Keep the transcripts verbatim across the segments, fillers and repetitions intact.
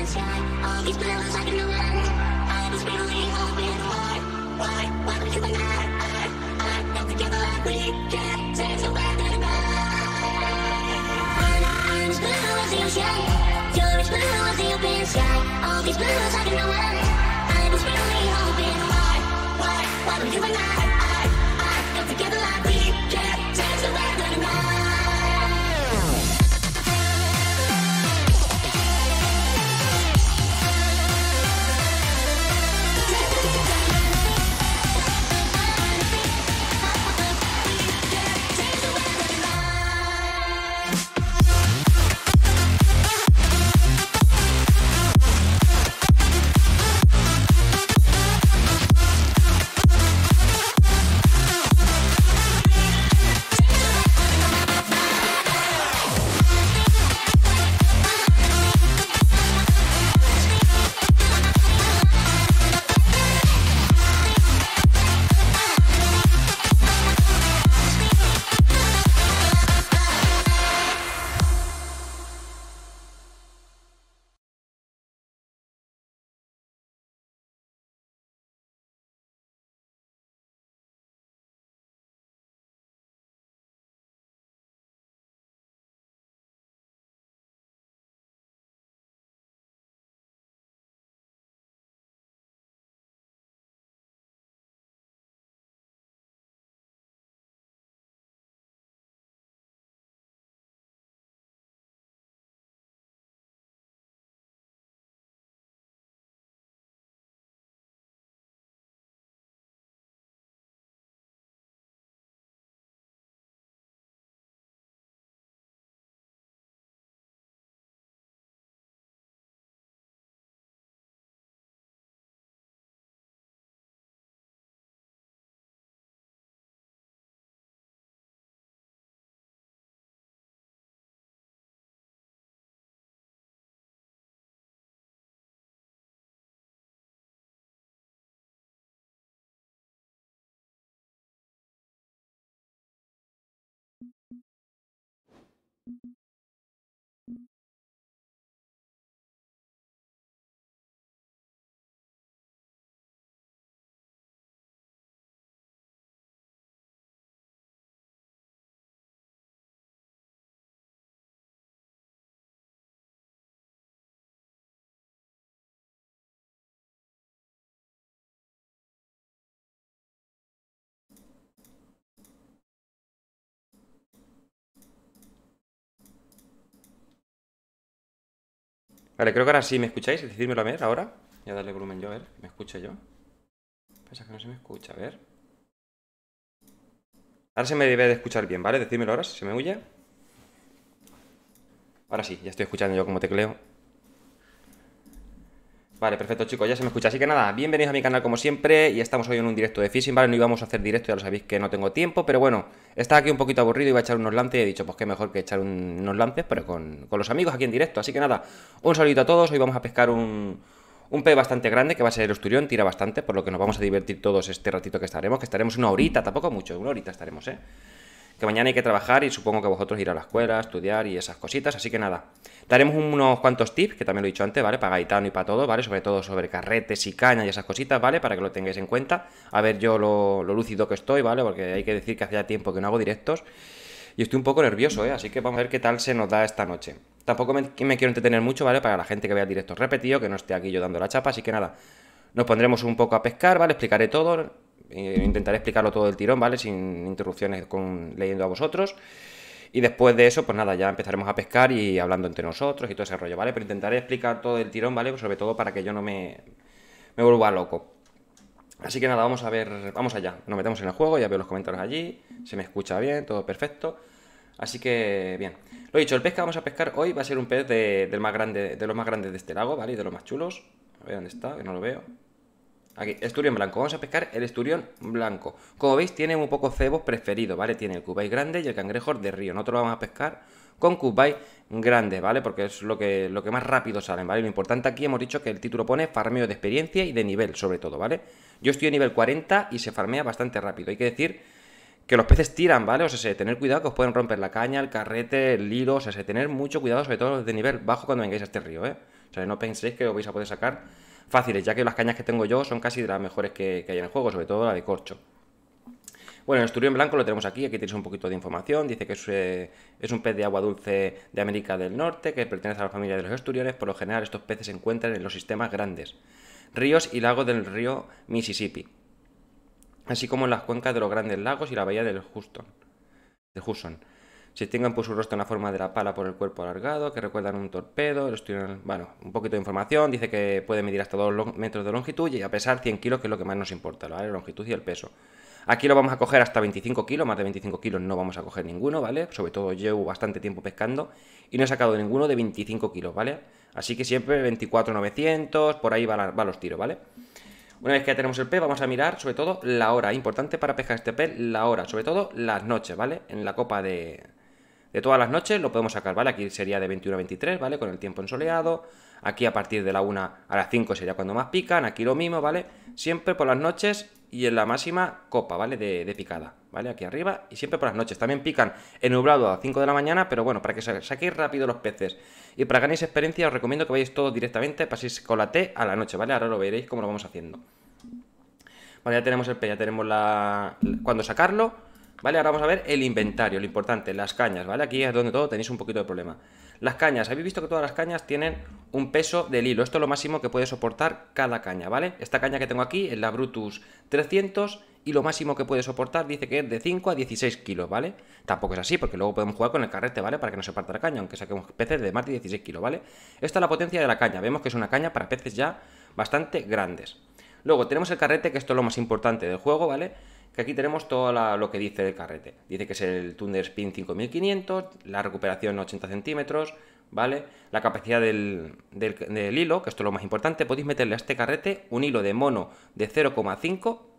Vale, creo que ahora sí me escucháis. Decídmelo a ver ahora. Voy a darle volumen yo, a ver. ¿Me escucho yo? Pasa que no se me escucha, a ver. Ahora se me debe de escuchar bien, ¿vale? Decídmelo ahora, si se me huye. Ahora sí, ya estoy escuchando yo como tecleo. Vale, perfecto, chicos, ya se me escucha. Así que nada, bienvenidos a mi canal como siempre. Y estamos hoy en un directo de Fishing, ¿vale? No íbamos a hacer directo, ya lo sabéis que no tengo tiempo. Pero bueno, estaba aquí un poquito aburrido, iba a echar unos lances y he dicho, pues qué mejor que echar un- unos lances, pero con, con los amigos aquí en directo. Así que nada, un saludito a todos. Hoy vamos a pescar un, un pez bastante grande, que va a ser el esturión, tira bastante, por lo que nos vamos a divertir todos este ratito que estaremos. Que estaremos una horita, tampoco mucho, una horita estaremos, ¿eh? Que mañana hay que trabajar y supongo que vosotros ir a la escuela, estudiar y esas cositas, así que nada. Daremos unos cuantos tips, que también lo he dicho antes, ¿vale? Para gaitano y para todo, ¿vale? Sobre todo sobre carretes y caña y esas cositas, ¿vale? Para que lo tengáis en cuenta. A ver yo lo, lo lúcido que estoy, ¿vale? Porque hay que decir que hacía tiempo que no hago directos y estoy un poco nervioso, ¿eh? Así que vamos a ver qué tal se nos da esta noche. Tampoco me, me quiero entretener mucho, ¿vale? Para la gente que vea directos repetidos, que no esté aquí yo dando la chapa, así que nada. Nos pondremos un poco a pescar, ¿vale? Explicaré todo. Intentaré explicarlo todo del tirón, ¿vale? Sin interrupciones con, leyendo a vosotros. Y después de eso, pues nada, ya empezaremos a pescar y hablando entre nosotros y todo ese rollo, ¿vale? Pero intentaré explicar todo el tirón, ¿vale? Sobre todo para que yo no me, me vuelva loco. Así que nada, vamos a ver, vamos allá. Nos metemos en el juego, ya veo los comentarios allí. Se me escucha bien, todo perfecto. Así que, bien. Lo dicho, el pez que vamos a pescar hoy va a ser un pez de, del más grande, de los más grandes de este lago, ¿vale? Y de los más chulos. A ver dónde está, que no lo veo. Aquí, esturión blanco. Vamos a pescar el esturión blanco. Como veis, tiene un poco cebos preferidos, ¿vale? Tiene el cubay grande y el cangrejo de río. Nosotros lo vamos a pescar con cubay grande, ¿vale? Porque es lo que, lo que más rápido salen, ¿vale? Lo importante aquí hemos dicho que el título pone farmeo de experiencia y de nivel, sobre todo, ¿vale? Yo estoy a nivel cuarenta y se farmea bastante rápido. Hay que decir que los peces tiran, ¿vale? O sea, tener cuidado que os pueden romper la caña, el carrete, el hilo. O sea, tener mucho cuidado, sobre todo los de nivel bajo cuando vengáis a este río, ¿eh? O sea, no penséis que os vais a poder sacar fáciles, ya que las cañas que tengo yo son casi de las mejores que, que hay en el juego, sobre todo la de corcho. Bueno, el esturión blanco lo tenemos aquí, aquí tenéis un poquito de información, dice que es, eh, es un pez de agua dulce de América del Norte, que pertenece a la familia de los esturiones. Por lo general estos peces se encuentran en los sistemas grandes, ríos y lagos del río Mississippi, así como en las cuencas de los grandes lagos y la bahía del Houston. De Hudson. Se distinguen por su rostro en la forma de la pala por el cuerpo alargado, que recuerdan un torpedo. El esturión, bueno, un poquito de información, dice que puede medir hasta dos metros de longitud y a pesar cien kilos, que es lo que más nos importa, ¿vale? La longitud y el peso. Aquí lo vamos a coger hasta veinticinco kilos, más de veinticinco kilos no vamos a coger ninguno, ¿vale? Sobre todo llevo bastante tiempo pescando y no he sacado ninguno de veinticinco kilos, ¿vale? Así que siempre veinticuatro novecientos, por ahí van va los tiros, ¿vale? Una vez que ya tenemos el pez, vamos a mirar sobre todo la hora. Importante para pescar este pez, la hora, sobre todo las noches, ¿vale? En la copa de, de todas las noches lo podemos sacar, ¿vale? Aquí sería de veintiuno a veintitrés, ¿vale? Con el tiempo ensoleado. Aquí a partir de la una a las cinco sería cuando más pican. Aquí lo mismo, ¿vale? Siempre por las noches y en la máxima copa, ¿vale? De, de picada, ¿vale? Aquí arriba y siempre por las noches. También pican en nublado a las cinco de la mañana, pero bueno, para que saquéis rápido los peces y para que ganéis experiencia os recomiendo que vayáis todos directamente, paséis con la T a la noche, ¿vale? Ahora lo veréis cómo lo vamos haciendo. Vale, ya tenemos el pez, ya tenemos la... cuando sacarlo, ¿vale? Ahora vamos a ver el inventario, lo importante, las cañas, ¿vale? Aquí es donde todo tenéis un poquito de problema. Las cañas, habéis visto que todas las cañas tienen un peso del hilo. Esto es lo máximo que puede soportar cada caña, ¿vale? Esta caña que tengo aquí es la Brutus trescientos y lo máximo que puede soportar dice que es de cinco a dieciséis kilos, ¿vale? Tampoco es así, porque luego podemos jugar con el carrete, ¿vale? Para que no se parta la caña, aunque saquemos peces de más de dieciséis kilos, ¿vale? Esta es la potencia de la caña, vemos que es una caña para peces ya bastante grandes. Luego tenemos el carrete, que esto es lo más importante del juego, ¿vale? Que aquí tenemos todo la, lo que dice el carrete. Dice que es el Thunder Spin cinco mil quinientos, la recuperación ochenta centímetros, ¿vale? La capacidad del, del, del hilo, que esto es lo más importante. Podéis meterle a este carrete un hilo de mono de cero coma cinco,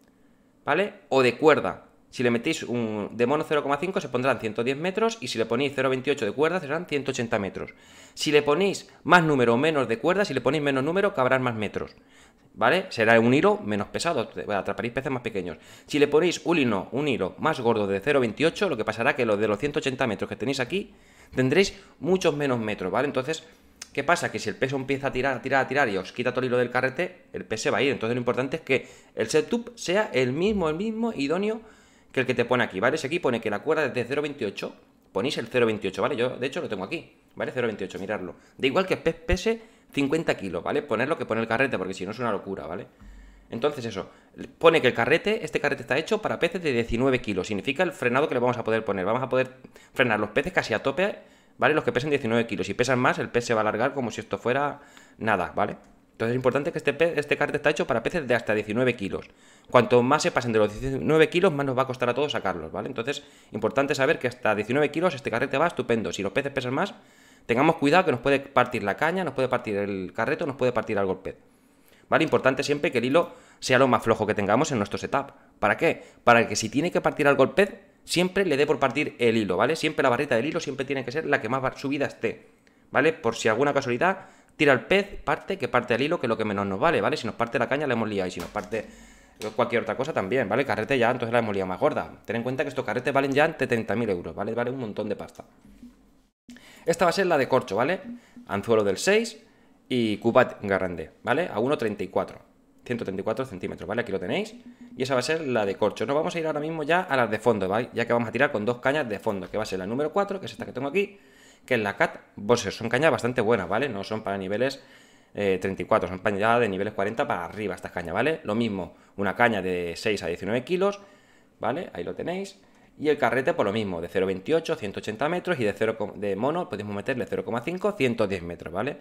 ¿vale? O de cuerda. Si le metéis un de mono cero coma cinco se pondrán ciento diez metros y si le ponéis cero coma veintiocho de cuerda serán ciento ochenta metros. Si le ponéis más número o menos de cuerda, si le ponéis menos número cabrán más metros, ¿vale? Será un hilo menos pesado, atraparéis peces más pequeños. Si le ponéis un hilo, un hilo más gordo de cero coma veintiocho, lo que pasará que los de los ciento ochenta metros que tenéis aquí tendréis muchos menos metros, ¿vale? Entonces, ¿qué pasa? Que si el peso empieza a tirar, a tirar, a tirar y os quita todo el hilo del carrete, el pez se va a ir. Entonces lo importante es que el setup sea el mismo, el mismo, idóneo que el que te pone aquí, ¿vale? Si aquí pone que la cuerda es de cero coma veintiocho, ponéis el cero coma veintiocho, ¿vale? Yo, de hecho, lo tengo aquí, ¿vale? cero coma veintiocho, miradlo. Da igual que el pez pese cincuenta kilos, ¿vale? Poner lo que pone el carrete, porque si no es una locura, ¿vale? Entonces eso, pone que el carrete, este carrete está hecho para peces de diecinueve kilos. Significa el frenado que le vamos a poder poner. Vamos a poder frenar los peces casi a tope, ¿vale? Los que pesen diecinueve kilos. Si pesan más, el pez se va a alargar como si esto fuera nada, ¿vale? Entonces es importante que este, pez, este carrete está hecho para peces de hasta diecinueve kilos. Cuanto más se pasen de los diecinueve kilos, más nos va a costar a todos sacarlos, ¿vale? Entonces, importante saber que hasta diecinueve kilos este carrete va estupendo. Si los peces pesan más, tengamos cuidado que nos puede partir la caña, nos puede partir el carrete o nos puede partir algo el pez, ¿vale? Importante siempre que el hilo sea lo más flojo que tengamos en nuestro setup. ¿Para qué? Para que si tiene que partir algo el pez, siempre le dé por partir el hilo, ¿vale? Siempre la barrita del hilo siempre tiene que ser la que más subida esté, ¿vale? Por si alguna casualidad tira el pez, parte, que parte el hilo, que es lo que menos nos vale, ¿vale? Si nos parte la caña, la hemos liado. Y si nos parte cualquier otra cosa también, ¿vale? Carrete ya, entonces la hemos liado más gorda. Ten en cuenta que estos carretes valen ya entre treinta mil euros, ¿vale? Vale un montón de pasta. Esta va a ser la de corcho, ¿vale? Anzuelo del seis y cubat grande, ¿vale? A uno coma treinta y cuatro. ciento treinta y cuatro centímetros, ¿vale? Aquí lo tenéis. Y esa va a ser la de corcho. Nos vamos a ir ahora mismo ya a las de fondo, ¿vale? Ya que vamos a tirar con dos cañas de fondo, que va a ser la número cuatro, que es esta que tengo aquí, que es la Cat Bosser. Son cañas bastante buenas, ¿vale? No son para niveles eh, treinta y cuatro, son ya de niveles cuarenta para arriba estas cañas, ¿vale? Lo mismo, una caña de seis a diecinueve kilos, ¿vale? Ahí lo tenéis. Y el carrete por lo mismo, de cero coma veintiocho, ciento ochenta metros y de, cero, de mono podemos meterle cero coma cinco, ciento diez metros, ¿vale?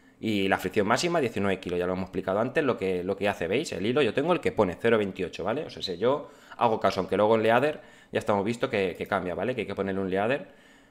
Y la fricción máxima diecinueve kilos, ya lo hemos explicado antes lo que, lo que hace, ¿veis? El hilo yo tengo el que pone cero coma veintiocho, ¿vale? O sea, si yo hago caso, aunque luego en leader ya estamos visto que, que cambia, ¿vale? Que hay que ponerle un leader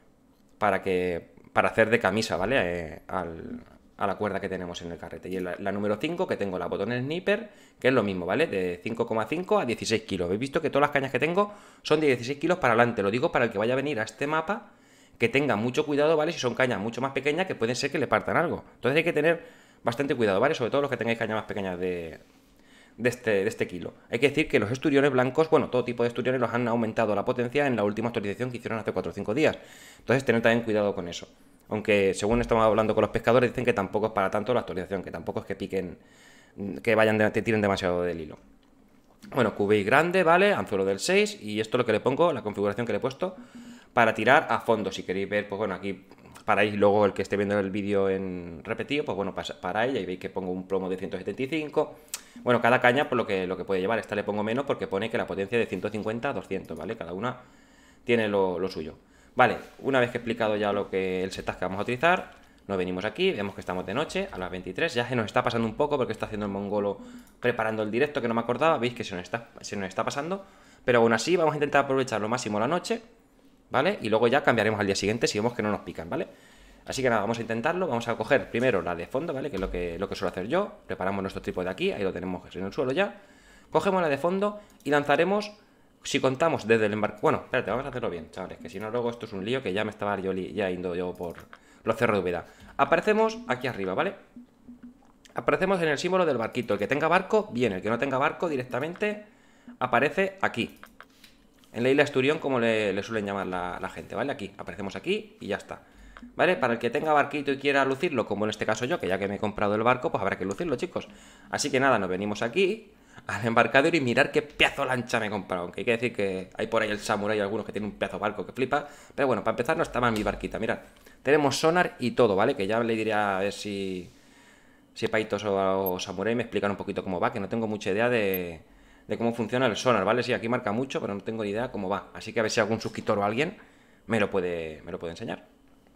para, que, para hacer de camisa, ¿vale? Eh, al, a la cuerda que tenemos en el carrete. Y la, la número cinco, que tengo la botón sniper, que es lo mismo, ¿vale? De cinco coma cinco a dieciséis kilos. Habéis visto que todas las cañas que tengo son de dieciséis kilos para adelante. Lo digo para el que vaya a venir a este mapa, que tenga mucho cuidado, ¿vale? Si son cañas mucho más pequeñas, que pueden ser que le partan algo. Entonces hay que tener bastante cuidado, ¿vale? Sobre todo los que tengáis cañas más pequeñas de, de, este, de este kilo. Hay que decir que los esturiones blancos, bueno, todo tipo de esturiones los han aumentado la potencia en la última actualización que hicieron hace cuatro o cinco días. Entonces tened también cuidado con eso. Aunque según estamos hablando con los pescadores dicen que tampoco es para tanto la actualización, que tampoco es que piquen, que vayan de, te tiren demasiado del hilo. Bueno, cubéis grande, ¿vale? Anzuelo del seis y esto es lo que le pongo, la configuración que le he puesto para tirar a fondo. Si queréis ver, pues bueno, aquí paráis, luego el que esté viendo el vídeo en repetido, pues bueno, paráis y veis que pongo un plomo de ciento setenta y cinco. Bueno, cada caña por lo que, lo que puede llevar. Esta le pongo menos porque pone que la potencia es de ciento cincuenta a doscientos, ¿vale? Cada una tiene lo, lo suyo. Vale, una vez que he explicado ya lo que el setup que vamos a utilizar, nos venimos aquí, vemos que estamos de noche, a las veintitrés, ya se nos está pasando un poco porque está haciendo el mongolo preparando el directo que no me acordaba, veis que se nos está, se nos está pasando, pero aún así vamos a intentar aprovechar lo máximo la noche, ¿vale? Y luego ya cambiaremos al día siguiente si vemos que no nos pican, ¿vale? Así que nada, vamos a intentarlo, vamos a coger primero la de fondo, ¿vale? Que es lo que, lo que suelo hacer yo, preparamos nuestro trípode aquí, ahí lo tenemos en el suelo ya, cogemos la de fondo y lanzaremos... Si contamos desde el embarque... Bueno, espérate, vamos a hacerlo bien, chavales, que si no luego esto es un lío que ya me estaba yo ya yendo yo por los cerros de Úbeda. Aparecemos aquí arriba, ¿vale? Aparecemos en el símbolo del barquito. El que tenga barco, bien. El que no tenga barco, directamente aparece aquí. En la isla Esturión, como le, le suelen llamar la, la gente, ¿vale? Aquí, aparecemos aquí y ya está. ¿Vale? Para el que tenga barquito y quiera lucirlo, como en este caso yo, que ya que me he comprado el barco, pues habrá que lucirlo, chicos. Así que nada, nos venimos aquí al embarcadero y mirar qué pedazo lancha me he comprado. Aunque hay que decir que hay por ahí el Samurai, algunos que tienen un pedazo barco que flipa. Pero bueno, para empezar no está mal mi barquita, mirad. Tenemos sonar y todo, ¿vale? Que ya le diré a ver si... Si Paitos o, o Samurai me explican un poquito cómo va, que no tengo mucha idea de, de cómo funciona el sonar, ¿vale? Sí, aquí marca mucho, pero no tengo ni idea cómo va. Así que a ver si algún suscriptor o alguien me lo puede, me lo puede enseñar.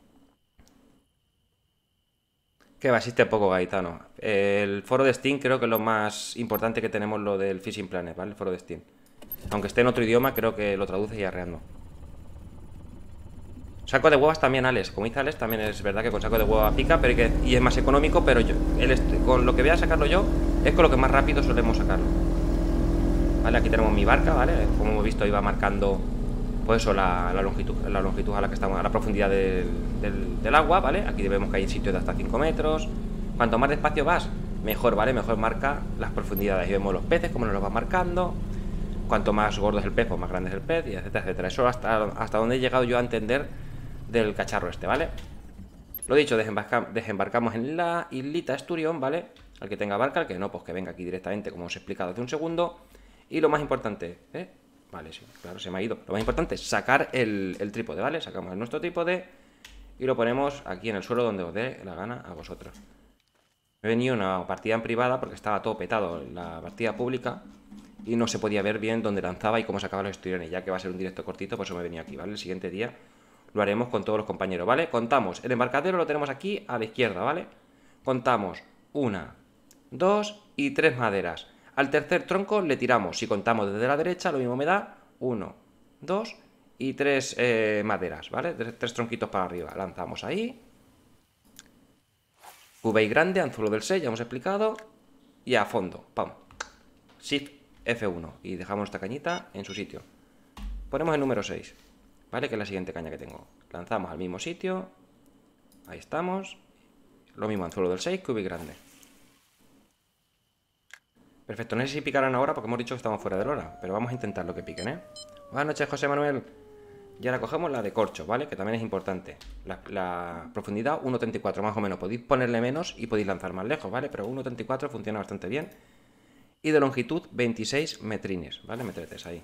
Que va, existe poco, Gaetano. El foro de Steam creo que es lo más importante que tenemos, lo del Fishing Planet, ¿vale? El foro de Steam. Aunque esté en otro idioma, creo que lo traduce y arreando. Saco de huevas también, Alex. Como dice Alex, también es verdad que con saco de huevas pica, pero que, y es más económico, pero yo, el este, con lo que voy a sacarlo yo, es con lo que más rápido solemos sacarlo. Vale, aquí tenemos mi barca, ¿vale? Como hemos visto, iba marcando, pues eso, la, la longitud, la longitud a la que estamos, a la profundidad del, del, del agua, ¿vale? Aquí vemos que hay sitios de hasta cinco metros. Cuanto más despacio vas, mejor, ¿vale? Mejor marca las profundidades. Y vemos los peces, como nos los va marcando. Cuanto más gordo es el pez, pues más grande es el pez, y etcétera, etcétera. Eso hasta, hasta donde he llegado yo a entender del cacharro este, ¿vale? Lo dicho, desembarca, desembarcamos en la islita Esturión, ¿vale? Al que tenga barca, al que no, pues que venga aquí directamente, como os he explicado hace un segundo. Y lo más importante, ¿eh? Vale, sí, claro, se me ha ido. Lo más importante es sacar el, el trípode, ¿vale? Sacamos nuestro trípode y lo ponemos aquí en el suelo donde os dé la gana a vosotros. Me he venido una partida en privada porque estaba todo petado en la partida pública y no se podía ver bien dónde lanzaba y cómo sacaba los esturiones. Ya que va a ser un directo cortito, pues eso me he venido aquí, ¿vale? El siguiente día lo haremos con todos los compañeros, ¿vale? Contamos, el embarcadero lo tenemos aquí a la izquierda, ¿vale? Contamos una, dos y tres maderas. Al tercer tronco le tiramos, si contamos desde la derecha, lo mismo me da uno, dos y tres eh, maderas, ¿vale? Tres, tres tronquitos para arriba. Lanzamos ahí. V grande, anzuelo del seis, ya hemos explicado. Y a fondo, pam. Shift F uno y dejamos esta cañita en su sitio. Ponemos el número seis, ¿vale? Que es la siguiente caña que tengo. Lanzamos al mismo sitio. Ahí estamos. Lo mismo, anzuelo del seis, V grande. Perfecto, no sé si picarán ahora porque hemos dicho que estamos fuera de hora, pero vamos a intentar lo que piquen, ¿eh? Buenas noches, José Manuel. Y ahora cogemos la de corcho, ¿vale? Que también es importante. La, la profundidad uno treinta y cuatro más o menos. Podéis ponerle menos y podéis lanzar más lejos, ¿vale? Pero uno treinta y cuatro funciona bastante bien. Y de longitud veintiséis metrines, ¿vale? Metretes ahí.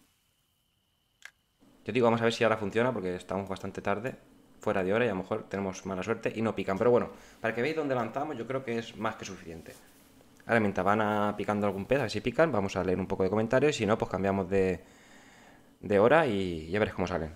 Yo digo, vamos a ver si ahora funciona porque estamos bastante tarde, fuera de hora y a lo mejor tenemos mala suerte y no pican. Pero bueno, para que veáis dónde lanzamos yo creo que es más que suficiente. Ahora mientras van a picando algún pez, a ver si pican, vamos a leer un poco de comentarios y si no, pues cambiamos de, de hora y ya veréis cómo salen.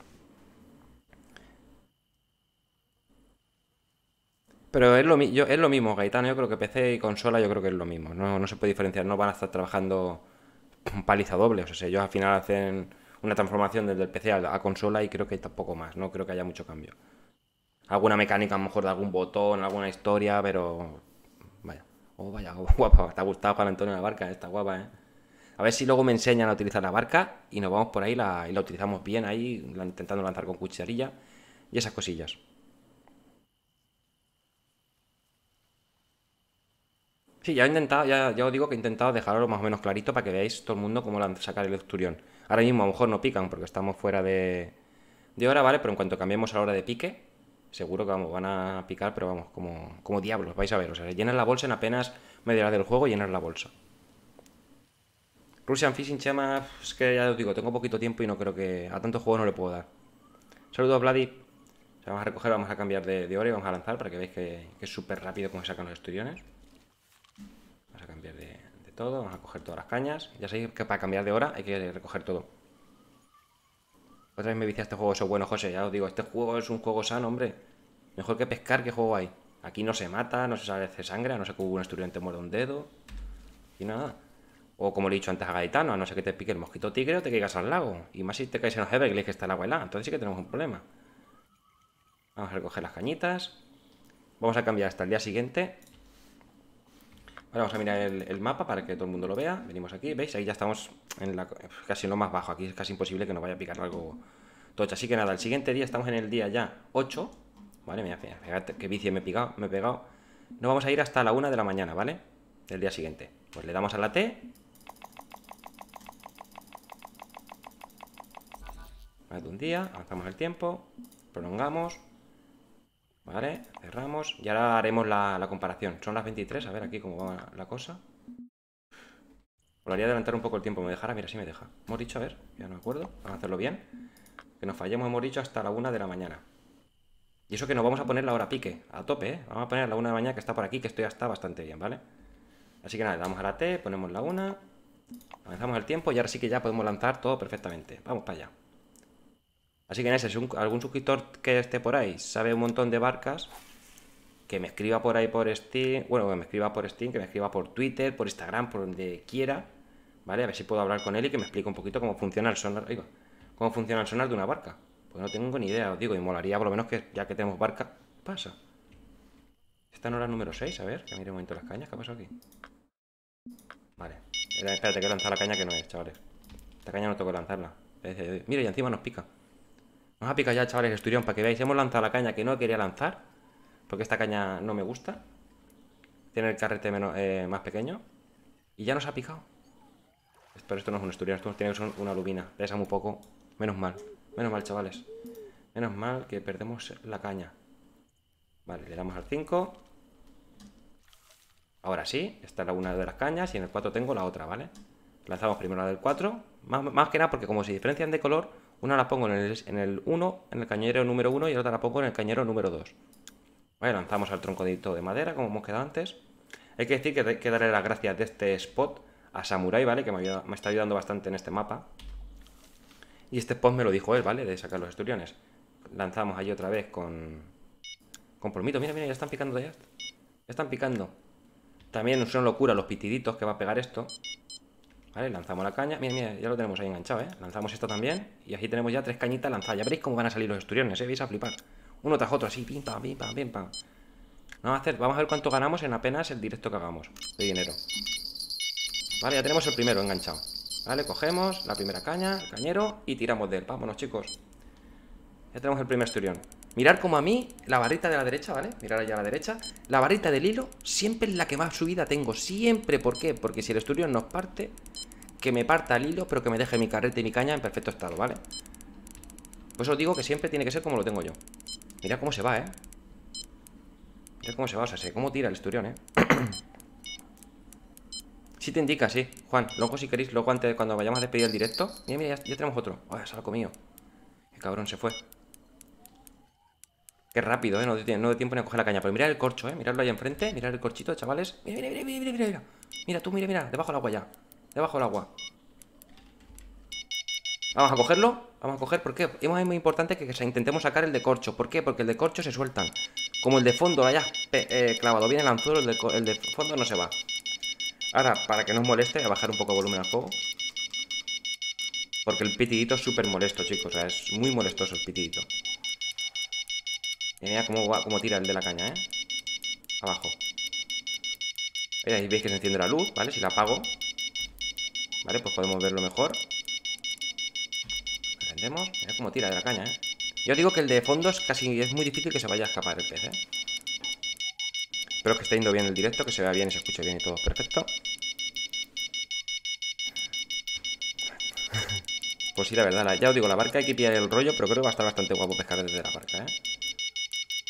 Pero es lo, yo, es lo mismo, Gaetano, yo creo que P C y consola yo creo que es lo mismo, no, no se puede diferenciar, no van a estar trabajando paliza doble, o sea, ellos al final hacen una transformación desde el P C a, a consola y creo que tampoco más, no creo que haya mucho cambio. Alguna mecánica a lo mejor de algún botón, alguna historia, pero... Vaya, oh vaya, guapa, te ha gustado Juan Antonio la barca, está guapa, ¿eh? A ver si luego me enseñan a utilizar la barca y nos vamos por ahí la, y la utilizamos bien ahí, la, intentando lanzar con cucharilla y esas cosillas. Sí, ya he intentado, ya, ya os digo que he intentado dejarlo más o menos clarito para que veáis todo el mundo cómo lan- sacar el esturión. Ahora mismo a lo mejor no pican porque estamos fuera de, de hora, ¿vale? Pero en cuanto cambiemos a la hora de pique, seguro que vamos, van a picar, pero vamos, como, como diablos, vais a ver. O sea, llenas la bolsa en apenas media hora del juego, llenas la bolsa. Russian Fishing Chema, es que ya os digo, tengo poquito tiempo y no creo que a tantos juegos no le puedo dar. Saludos, Vladi. O sea, vamos a recoger, vamos a cambiar de, de hora y vamos a lanzar para que veáis que, que es súper rápido como se sacan los esturiones. Vamos a cambiar de, de todo, vamos a coger todas las cañas. Ya sabéis que para cambiar de hora hay que recoger todo. Otra vez me vicia este juego, eso bueno, José, ya os digo, este juego es un juego sano, hombre. Mejor que pescar, ¿qué juego hay? Aquí no se mata, no se sale de sangre, a no ser que un estudiante muerda un dedo. Y nada. O como le he dicho antes a Gaetano, a no ser que te pique el mosquito tigre o te caigas al lago. Y más si te caes en los Everglades que está el agua helada. Entonces sí que tenemos un problema. Vamos a recoger las cañitas. Vamos a cambiar hasta el día siguiente. Ahora vamos a mirar el, el mapa para que todo el mundo lo vea. Venimos aquí, ¿veis? Ahí ya estamos en la, casi en lo más bajo. Aquí es casi imposible que nos vaya a picar algo tocho. Así que nada, el siguiente día estamos en el día ya ocho. Vale, mira, fíjate qué vicio me he pegado, me he pegado. Nos vamos a ir hasta la una de la mañana, ¿vale? Del día siguiente. Pues le damos a la T. Más de un día, avanzamos el tiempo, prolongamos. Vale, cerramos. Y ahora haremos la, la comparación. Son las veintitrés, a ver aquí cómo va la cosa. Volaría adelantar un poco el tiempo. ¿Me dejará? Mira, sí me deja. Hemos dicho, a ver, ya no me acuerdo. Vamos a hacerlo bien. Que nos fallemos, hemos dicho hasta la una de la mañana. Y eso que nos vamos a poner la hora pique, a tope, ¿eh? Vamos a poner la una de la mañana que está por aquí, que esto ya está bastante bien, ¿vale? Así que nada, le damos a la T, ponemos la una. Avanzamos el tiempo y ahora sí que ya podemos lanzar todo perfectamente. Vamos para allá. Así que en ese, si un, algún suscriptor que esté por ahí sabe un montón de barcas, que me escriba por ahí por Steam, bueno, que me escriba por Steam, que me escriba por Twitter, por Instagram, por donde quiera, ¿vale? A ver si puedo hablar con él y que me explique un poquito cómo funciona el sonar, oiga, cómo funciona el sonar de una barca. Pues no tengo ni idea, os digo, y molaría por lo menos que ya que tenemos barca. ¿Qué pasa? Esta no es la número seis, a ver, que mire un momento las cañas, ¿qué ha pasado aquí? Vale, Era, espérate que lanzar la caña que no es, chavales. Esta caña no tengo que lanzarla. Mira, y encima nos pica. Nos ha picado ya, chavales, el esturión, para que veáis. Hemos lanzado la caña que no quería lanzar, porque esta caña no me gusta. Tiene el carrete menos, eh, más pequeño. Y ya nos ha picado. Pero esto no es un esturión, esto tiene que ser una lubina. Pesa muy poco. Menos mal. Menos mal, chavales. Menos mal que perdemos la caña. Vale, le damos al cinco. Ahora sí, esta es la una de las cañas y en el cuatro tengo la otra, ¿vale? Lanzamos primero la del cuatro. Más, más que nada porque como se diferencian de color, una la pongo en el, en el uno, en el cañero número uno y la otra la pongo en el cañero número dos. Vale, lanzamos al troncodito de madera, como hemos quedado antes. Hay que decir que hay que darle las gracias de este spot a Samurai, ¿vale? Que me, ayuda, me está ayudando bastante en este mapa. Y este spot me lo dijo él, ¿vale? De sacar los esturiones. Lanzamos allí otra vez con... Con polmito. Mira, mira, ya están picando de allá. Ya están picando. También son locura los pitiditos que va a pegar esto. Vale, lanzamos la caña. Mira, mira, ya lo tenemos ahí enganchado, ¿eh? Lanzamos esto también. Y así tenemos ya tres cañitas lanzadas. Ya veréis cómo van a salir los esturiones, ¿eh? Vais a flipar. Uno tras otro, así, pim, pam, pim, pam, pim, pam. Vamos a, hacer, vamos a ver cuánto ganamos en apenas el directo que hagamos de dinero. Vale, ya tenemos el primero enganchado. Vale, cogemos la primera caña, el cañero, y tiramos de él. Vámonos, chicos. Ya tenemos el primer esturión. Mirad como a mí, la barrita de la derecha, ¿vale? Mirad allá a la derecha. La barrita del hilo siempre es la que más subida tengo. Siempre, ¿por qué? Porque si el esturión nos parte, que me parta el hilo, pero que me deje mi carrete y mi caña en perfecto estado, ¿vale? Pues os digo que siempre tiene que ser como lo tengo yo. Mirad cómo se va, ¿eh? Mirad cómo se va, o sea, sé cómo tira el esturión, ¿eh? Sí te indica, sí, Juan. Luego si queréis, luego antes, cuando vayamos a despedir el directo. Mira, mira, ya, ya tenemos otro. Oh, se lo ha comido. Qué cabrón, se fue. Qué rápido, ¿eh? No de, no de tiempo ni a coger la caña. Pero mirad el corcho, ¿eh? Miradlo ahí enfrente. Mirad el corchito, chavales. Mira, mira, mira, mira, mira, mira. Mira, tú, mira, mira. Debajo del agua ya. Debajo del agua. Vamos a cogerlo. Vamos a coger, ¿por qué? Es muy importante que intentemos sacar el de corcho. ¿Por qué? Porque el de corcho se sueltan. Como el de fondo haya eh, clavado bien el anzuelo, el de, el de fondo no se va. Ahora, para que no os moleste, voy a bajar un poco el volumen al fuego. Porque el pitidito es súper molesto, chicos. O sea, es muy molestoso el pitidito. Mira cómo, va, cómo tira el de la caña, ¿eh? Abajo. Ahí veis que se enciende la luz, ¿vale? Si la apago, ¿vale? Pues podemos verlo mejor. Encendemos. Mira cómo tira de la caña, ¿eh? Yo digo que el de fondo es casi... Es muy difícil que se vaya a escapar el pez, ¿eh? Espero que esté yendo bien el directo, que se vea bien y se escuche bien y todo perfecto. Pues sí, la verdad, la, ya os digo, la barca hay que pillar el rollo, pero creo que va a estar bastante guapo pescar desde la barca, ¿eh?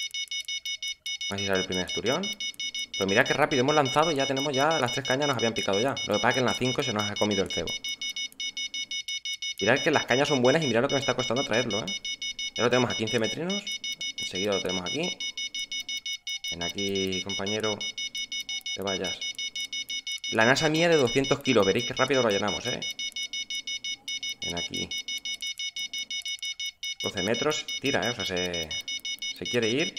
a ver si sale el primer esturión. Pero mirad qué rápido hemos lanzado y ya tenemos ya... Las tres cañas nos habían picado ya. Lo que pasa es que en las cinco se nos ha comido el cebo. Mirad que las cañas son buenas y mirad lo que me está costando traerlo, ¿eh? Ya lo tenemos a quince metrinos. Enseguida lo tenemos aquí. Ven aquí, compañero. Que vayas. La NASA mía de doscientos kilos. Veréis que rápido lo llenamos, ¿eh? Ven aquí. doce metros. Tira, ¿eh? O sea, se... Se quiere ir.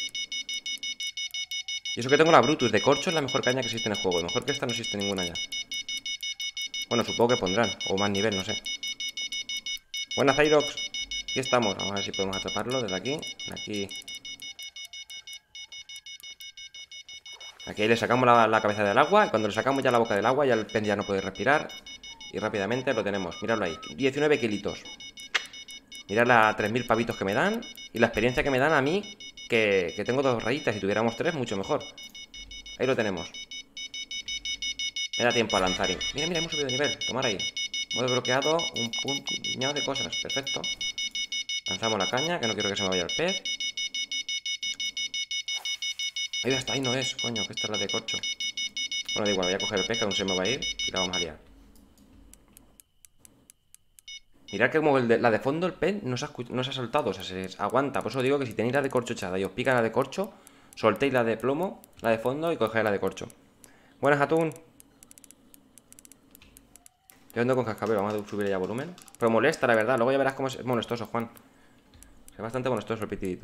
Y eso que tengo la Brutus de corcho es la mejor caña que existe en el juego. Mejor que esta no existe ninguna ya. Bueno, supongo que pondrán. O más nivel, no sé. Buenas, Zyrox. Aquí estamos. Vamos a ver si podemos atraparlo desde aquí. Aquí. Aquí le sacamos la, la cabeza del agua. Y cuando le sacamos ya la boca del agua, ya el pez ya no puede respirar. Y rápidamente lo tenemos. Miradlo ahí. diecinueve kilitos. Mirad las tres mil pavitos que me dan. Y la experiencia que me dan a mí. Que, que tengo dos rayitas. Si tuviéramos tres, mucho mejor. Ahí lo tenemos. Me da tiempo a lanzar. Y... Mira, mira, hemos subido de nivel. Tomar ahí. Hemos desbloqueado un puñado de cosas. Perfecto. Lanzamos la caña, que no quiero que se me vaya el pez. Ahí está, ahí no es, coño, que esta es la de corcho. Bueno, da igual, voy a coger el pez, que aún se me va a ir. Y la vamos a liar. Mirad que como el de, la de fondo, el pez no se, ha, no se ha soltado. O sea, se aguanta. Por eso digo que si tenéis la de corcho echada y os pica la de corcho, soltéis la de plomo, la de fondo y cogéis la de corcho. Buenas, atún. Yo ando con cascabel, vamos a subir ya volumen. Pero molesta, la verdad. Luego ya verás cómo es molestoso, Juan. Es bastante molestoso el pitidito.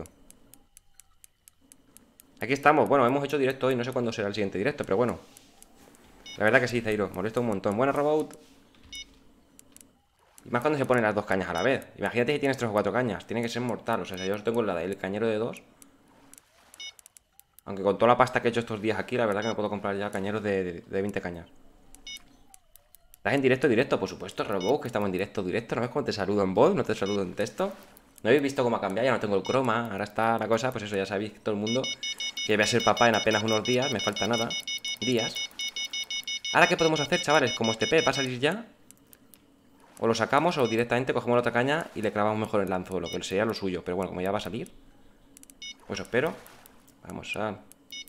Aquí estamos. Bueno, hemos hecho directo hoy. No sé cuándo será el siguiente directo, pero bueno. La verdad que sí, Zairo. Molesta un montón. Buena, Robot. Y más cuando se ponen las dos cañas a la vez. Imagínate si tienes tres o cuatro cañas. Tiene que ser mortal. O sea, yo tengo la del cañero de dos. Aunque con toda la pasta que he hecho estos días aquí, la verdad que me puedo comprar ya cañeros de, de, de veinte cañas. ¿Estás en directo, directo? Por supuesto, Robot, que estamos en directo, directo. ¿No ves cómo te saludo en voz? ¿No te saludo en texto? ¿No habéis visto cómo ha cambiado? Ya no tengo el croma. Ahora está la cosa, pues eso ya sabéis todo el mundo. Que voy a ser papá en apenas unos días. Me falta nada. Días. Ahora, ¿qué podemos hacer, chavales? Como este pez va a salir ya. O lo sacamos o directamente cogemos la otra caña y le clavamos mejor el anzuelo, que sería lo suyo. Pero bueno, como ya va a salir, pues espero. Vamos a...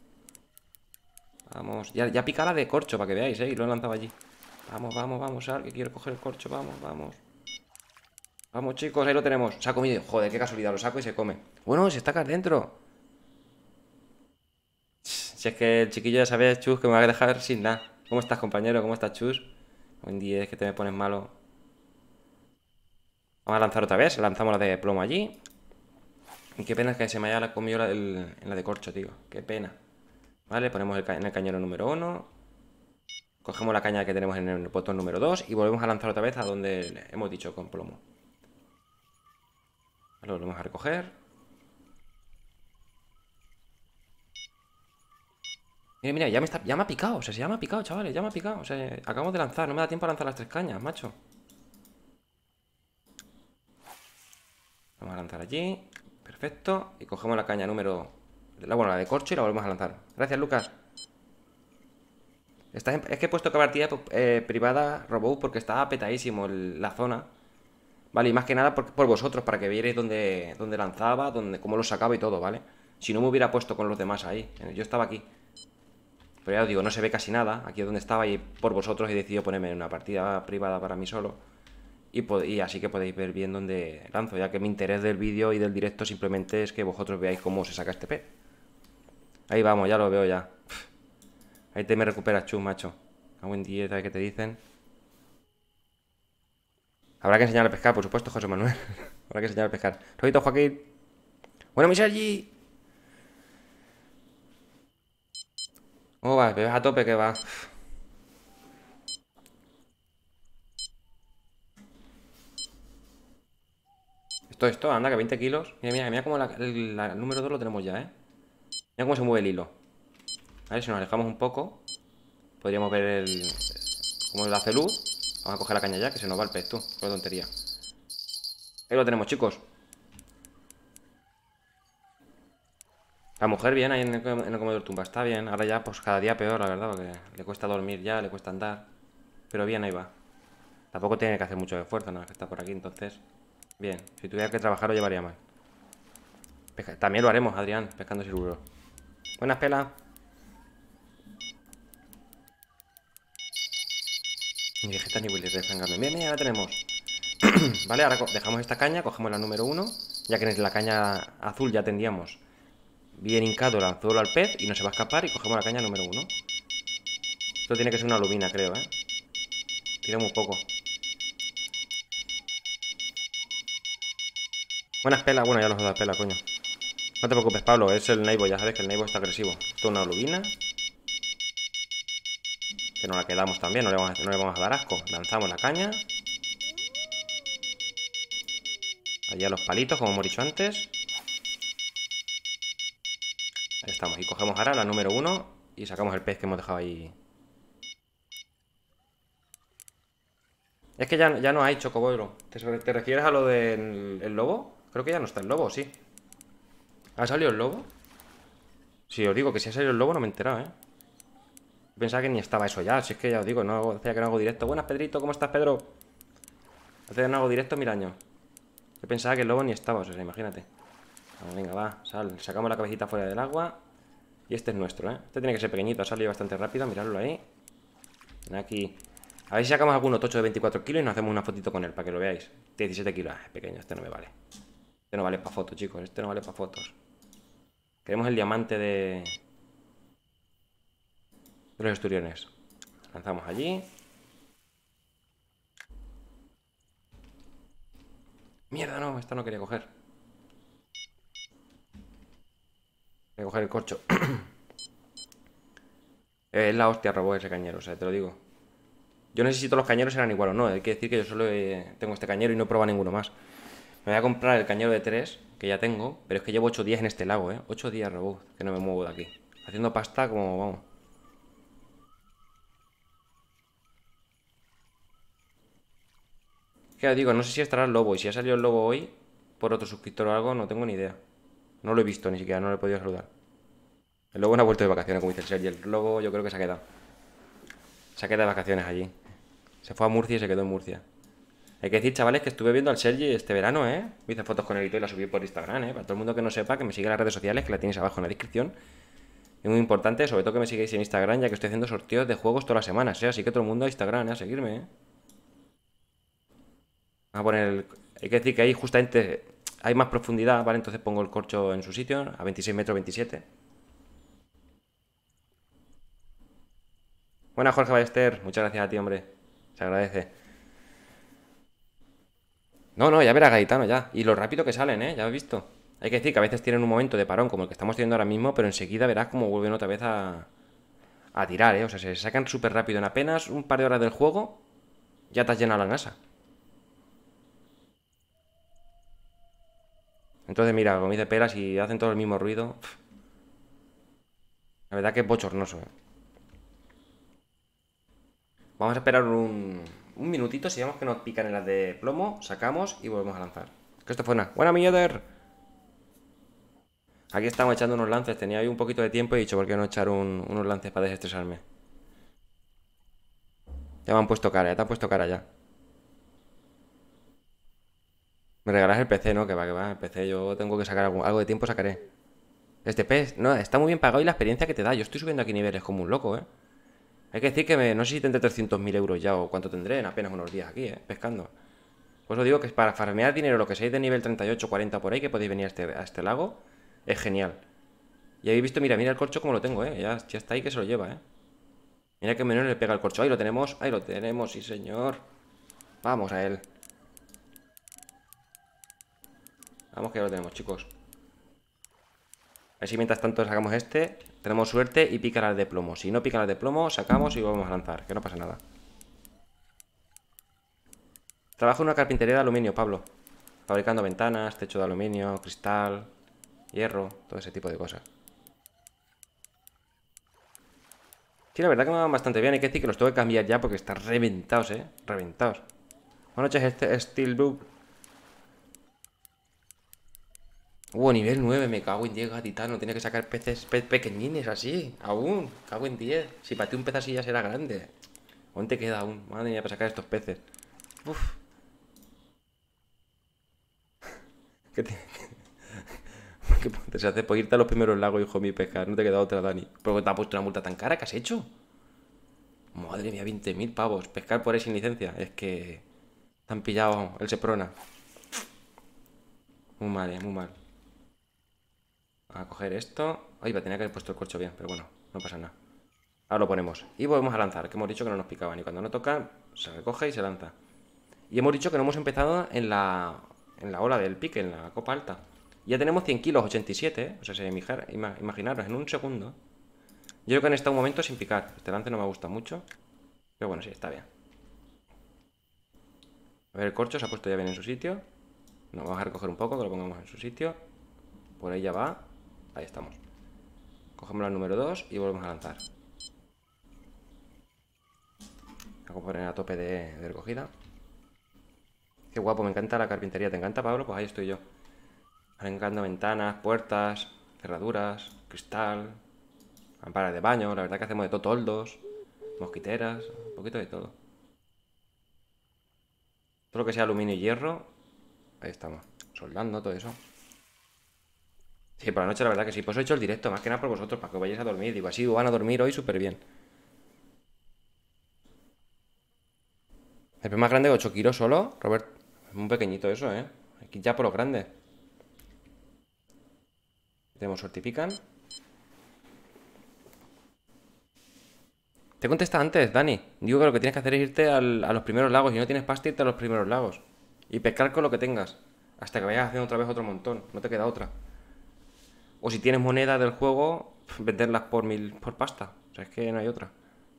Vamos. Ya, ya pica la de corcho, para que veáis, ¿eh? Y lo he lanzado allí. Vamos, vamos, vamos, Sal, que quiero coger el corcho. Vamos, vamos. Vamos, chicos, ahí lo tenemos. Se ha comido. Joder, qué casualidad, lo saco y se come. Bueno, se está acá dentro. Si es que el chiquillo ya sabe, Chus, que me va a dejar sin nada. ¿Cómo estás, compañero? ¿Cómo estás, Chus? Buen día, es que te me pones malo. Vamos a lanzar otra vez. Lanzamos la de plomo allí. Y qué pena es que se me haya comido la, del, en la de corcho, tío. Qué pena. Vale, ponemos el, en el cañero número uno. Cogemos la caña que tenemos en el botón número dos. Y volvemos a lanzar otra vez a donde hemos dicho con plomo. Lo volvemos a recoger. Mira, mira, ya me, está, ya me ha picado. O sea, ya me ha picado, chavales. Ya me ha picado. O sea, acabamos de lanzar. No me da tiempo a lanzar las tres cañas, macho. Vamos a lanzar allí. Perfecto. Y cogemos la caña número... La, bueno, la de corcho y la volvemos a lanzar. Gracias, Lucas. Estás en... Es que he puesto que partida eh, privada, Robot, porque estaba petadísimo el, la zona. Vale, y más que nada por, por vosotros, para que vierais dónde, dónde lanzaba, dónde, cómo lo sacaba y todo, ¿vale? Si no me hubiera puesto con los demás ahí. Yo estaba aquí. Pero ya os digo, no se ve casi nada. Aquí es donde estaba y por vosotros he decidido ponerme en una partida privada para mí solo. Y, y así que podéis ver bien dónde lanzo, ya que mi interés del vídeo y del directo simplemente es que vosotros veáis cómo se saca este pez. Ahí vamos, ya lo veo ya. Ahí te me recuperas, Chus, macho. A buen día, ¿sabes qué te dicen? Habrá que enseñar a pescar, por supuesto, José Manuel. Habrá que enseñar a pescar. Rojito, Joaquín. Bueno, mi Sergi. ¿Cómo vas? ¿Bebes a tope que va? Esto, esto, anda, que veinte kilos. Mira, mira, mira cómo la, el, la, el número dos lo tenemos ya, ¿eh? Mira cómo se mueve el hilo. A ver, si nos alejamos un poco, podríamos ver el... Como el hace luz. Vamos a coger la caña ya, que se nos va el pez, tú. Qué tontería. Ahí lo tenemos, chicos. La mujer bien ahí en el, en el comedor tumba. Está bien. Ahora ya, pues cada día peor, la verdad, porque le cuesta dormir ya, le cuesta andar. Pero bien, ahí va. Tampoco tiene que hacer mucho esfuerzo, nada, que está por aquí, entonces... Bien, si tuviera que trabajar lo llevaría mal. Pesca... También lo haremos, Adrián, pescando siluro. Buenas, Pela. Ni vegetas ni Willy refrangame. Bien, bien, ya la tenemos. Vale, ahora dejamos esta caña, cogemos la número uno. Ya que en la caña azul ya tendríamos bien hincado el anzuelo al pez y no se va a escapar. Y cogemos la caña número uno. Esto tiene que ser una lubina, creo, ¿eh? Tira muy poco. Buenas, Pela. Bueno, ya los he dado Pela, coño. No te preocupes, Pablo, es el Neighbor, ya sabes que el Neighbor está agresivo. Esto es una lubina. Que nos la quedamos también, no le, vamos a, no le vamos a dar asco. Lanzamos la caña. Allá los palitos, como hemos dicho antes. Ahí estamos. Y cogemos ahora la número uno y sacamos el pez que hemos dejado ahí. Es que ya, ya no hay chocoboilo. ¿Te, ¿Te refieres a lo del el lobo? Creo que ya no está el lobo, sí. ¿Ha salido el lobo? Si os digo que si ha salido el lobo no me he enterado, ¿eh? Pensaba que ni estaba eso ya. Si es que ya os digo, no hacía que no hago directo. Buenas, Pedrito, ¿cómo estás, Pedro? Hace que no hago directo mil años. Yo pensaba que el lobo ni estaba, o sea, imagínate. Vamos, venga, va, sal. Sacamos la cabecita fuera del agua. Y este es nuestro, ¿eh? Este tiene que ser pequeñito, ha salido bastante rápido, miradlo ahí. Ven aquí. A ver si sacamos alguno tocho de veinticuatro kilos y nos hacemos una fotito con él, para que lo veáis. diecisiete kilos, ah, es pequeño, este no me vale. Este no vale para fotos, chicos, este no vale para fotos. Queremos el diamante de... de los esturiones. Lanzamos allí. Mierda, no, esta no quería coger. Voy a coger el corcho. Es la hostia robó ese cañero, o sea, te lo digo. Yo no sé si todos los cañeros eran igual o no. Hay que decir que yo solo eh, tengo este cañero y no he probado ninguno más. Me voy a comprar el cañero de tres, que ya tengo. Pero es que llevo ocho días en este lago, ¿eh? ocho días, robot, que no me muevo de aquí. Haciendo pasta como, vamos. Que digo, no sé si estará el lobo. Y si ha salido el lobo hoy, por otro suscriptor o algo, no tengo ni idea. No lo he visto ni siquiera, no lo he podido saludar. El lobo no ha vuelto de vacaciones, como dice el Sergi. El lobo yo creo que se ha quedado. Se ha quedado de vacaciones allí. Se fue a Murcia y se quedó en Murcia. Hay que decir, chavales, que estuve viendo al Sergi este verano, ¿eh? Me hice fotos con él y todo y las subí por Instagram, ¿eh? Para todo el mundo que no sepa, que me siga en las redes sociales, que la tienes abajo en la descripción. Es muy importante, sobre todo que me sigáis en Instagram, ya que estoy haciendo sorteos de juegos todas las semanas, ¿eh? Así que todo el mundo a Instagram, ¿eh? A seguirme, ¿eh? Vamos a poner el... Hay que decir que ahí justamente hay más profundidad, ¿vale? Entonces pongo el corcho en su sitio, a veintiséis metros veintisiete. Buenas, Jorge Ballester. Muchas gracias a ti, hombre. Se agradece. No, no, ya verás, Gaetano, ya. Y lo rápido que salen, ¿eh? Ya has visto. Hay que decir que a veces tienen un momento de parón como el que estamos teniendo ahora mismo, pero enseguida verás cómo vuelven otra vez a, a tirar, ¿eh? O sea, se sacan súper rápido. En apenas un par de horas del juego, ya te has llenado la NASA. Entonces, mira, como dice Pelas y hacen todo el mismo ruido. Pff, la verdad que es bochornoso, ¿eh? Vamos a esperar un, un minutito. Si vemos que nos pican en las de plomo, sacamos y volvemos a lanzar. Que esto fue una. ¡Buena, Miller! Aquí estamos echando unos lances. Tenía ahí un poquito de tiempo y he dicho, ¿por qué no echar un- unos lances para desestresarme? Ya me han puesto cara, ya te han puesto cara ya. Me regalas el P C, ¿no? Que va, que va. El P C yo tengo que sacar algo, algo de tiempo, sacaré. Este pez, no, está muy bien pagado y la experiencia que te da. Yo estoy subiendo aquí niveles como un loco, ¿eh? Hay que decir que me, no sé si tendré trescientos mil euros ya o cuánto tendré en apenas unos días aquí, ¿eh? Pescando. Pues os digo que es para farmear dinero, lo que seáis de nivel treinta y ocho, cuarenta por ahí, que podéis venir a este, a este lago, es genial. Y habéis visto, mira, mira el corcho como lo tengo, ¿eh? Ya, ya está ahí que se lo lleva, ¿eh? Mira que menos le pega el corcho. Ahí lo tenemos, ahí lo tenemos, sí señor. Vamos a él. Vamos que ya lo tenemos, chicos. A ver si mientras tanto sacamos este, tenemos suerte y pica las de plomo. Si no pica las de plomo, sacamos y volvemos a lanzar, que no pasa nada. Trabajo en una carpintería de aluminio, Pablo. Fabricando ventanas, techo de aluminio, cristal, hierro, todo ese tipo de cosas. Sí, la verdad que me van bastante bien. Hay que decir que los tengo que cambiar ya porque están reventados, ¿eh? Reventados. Buenas noches, este Steelbook. Uh, nivel nueve, me cago en diez, gatitano. Tiene que sacar peces pe pequeñines así, aún. Cago en diez. Si para ti un pez así ya será grande. ¿Aún te queda aún? Madre mía, para sacar estos peces. Uf. ¿Qué, ¿Qué te se hace? Pues irte a los primeros lagos, hijo mío, pescar. No te queda otra, Dani. ¿Por qué te ha puesto una multa tan cara? ¿Qué has hecho? Madre mía, veinte mil pavos. Pescar por ahí sin licencia. Es que... Te han pillado el Seprona. Muy mal, eh, muy mal. A coger esto. Ay, va a tener que haber puesto el corcho bien, pero bueno, no pasa nada. Ahora lo ponemos. Y volvemos a lanzar, que hemos dicho que no nos picaban. Y cuando no tocan, se recoge y se lanza. Y hemos dicho que no hemos empezado en la, en la ola del pique, en la copa alta. Ya tenemos cien kilos, ochenta y siete, ¿eh? O sea, se imaginaros, en un segundo. Yo creo que han estado un momento sin picar. Este lance no me gusta mucho. Pero bueno, sí, está bien. A ver, el corcho se ha puesto ya bien en su sitio. Nos vamos a recoger un poco, que lo pongamos en su sitio. Por ahí ya va. Ahí estamos. Cogemos la número dos y volvemos a lanzar. Vamos a poner a tope de, de recogida. Qué guapo, me encanta la carpintería. ¿Te encanta, Pablo? Pues ahí estoy yo. Me encantan ventanas, puertas, cerraduras, cristal, mamparas de baño. La verdad que hacemos de todo, toldos, mosquiteras, un poquito de todo. Todo lo que sea aluminio y hierro. Ahí estamos, soldando todo eso. Sí, por la noche la verdad que sí. Pues he hecho el directo, más que nada por vosotros, para que vayáis a dormir. Digo, así van a dormir hoy súper bien. El pez más grande, ocho kilos solo, Robert. Es muy pequeñito eso, ¿eh? Aquí ya por los grandes. Tenemos sortifican. Te contesta antes, Dani. Digo que lo que tienes que hacer es irte al- a los primeros lagos. Y no tienes pasta, irte a los primeros lagos. Y pescar con lo que tengas. Hasta que vayas haciendo otra vez otro montón. No te queda otra. O si tienes monedas del juego, venderlas por mil por pasta. O sea, es que no hay otra.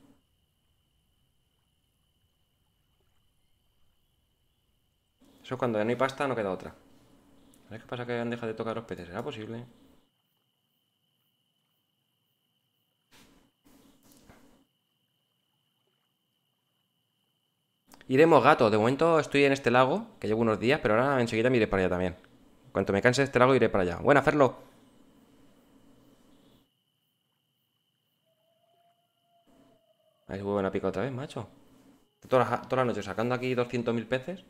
Eso cuando ya no hay pasta, no queda otra. ¿Sabes qué pasa? Que han dejado de tocar los peces. ¿Será posible? Iremos gato. De momento estoy en este lago, que llevo unos días, pero ahora enseguida me iré para allá también. Cuando me canse de este lago, iré para allá. Buena, Ferlo. A ver si vuelven a picar otra vez, macho. Todas las, todas las noches sacando aquí doscientos mil peces.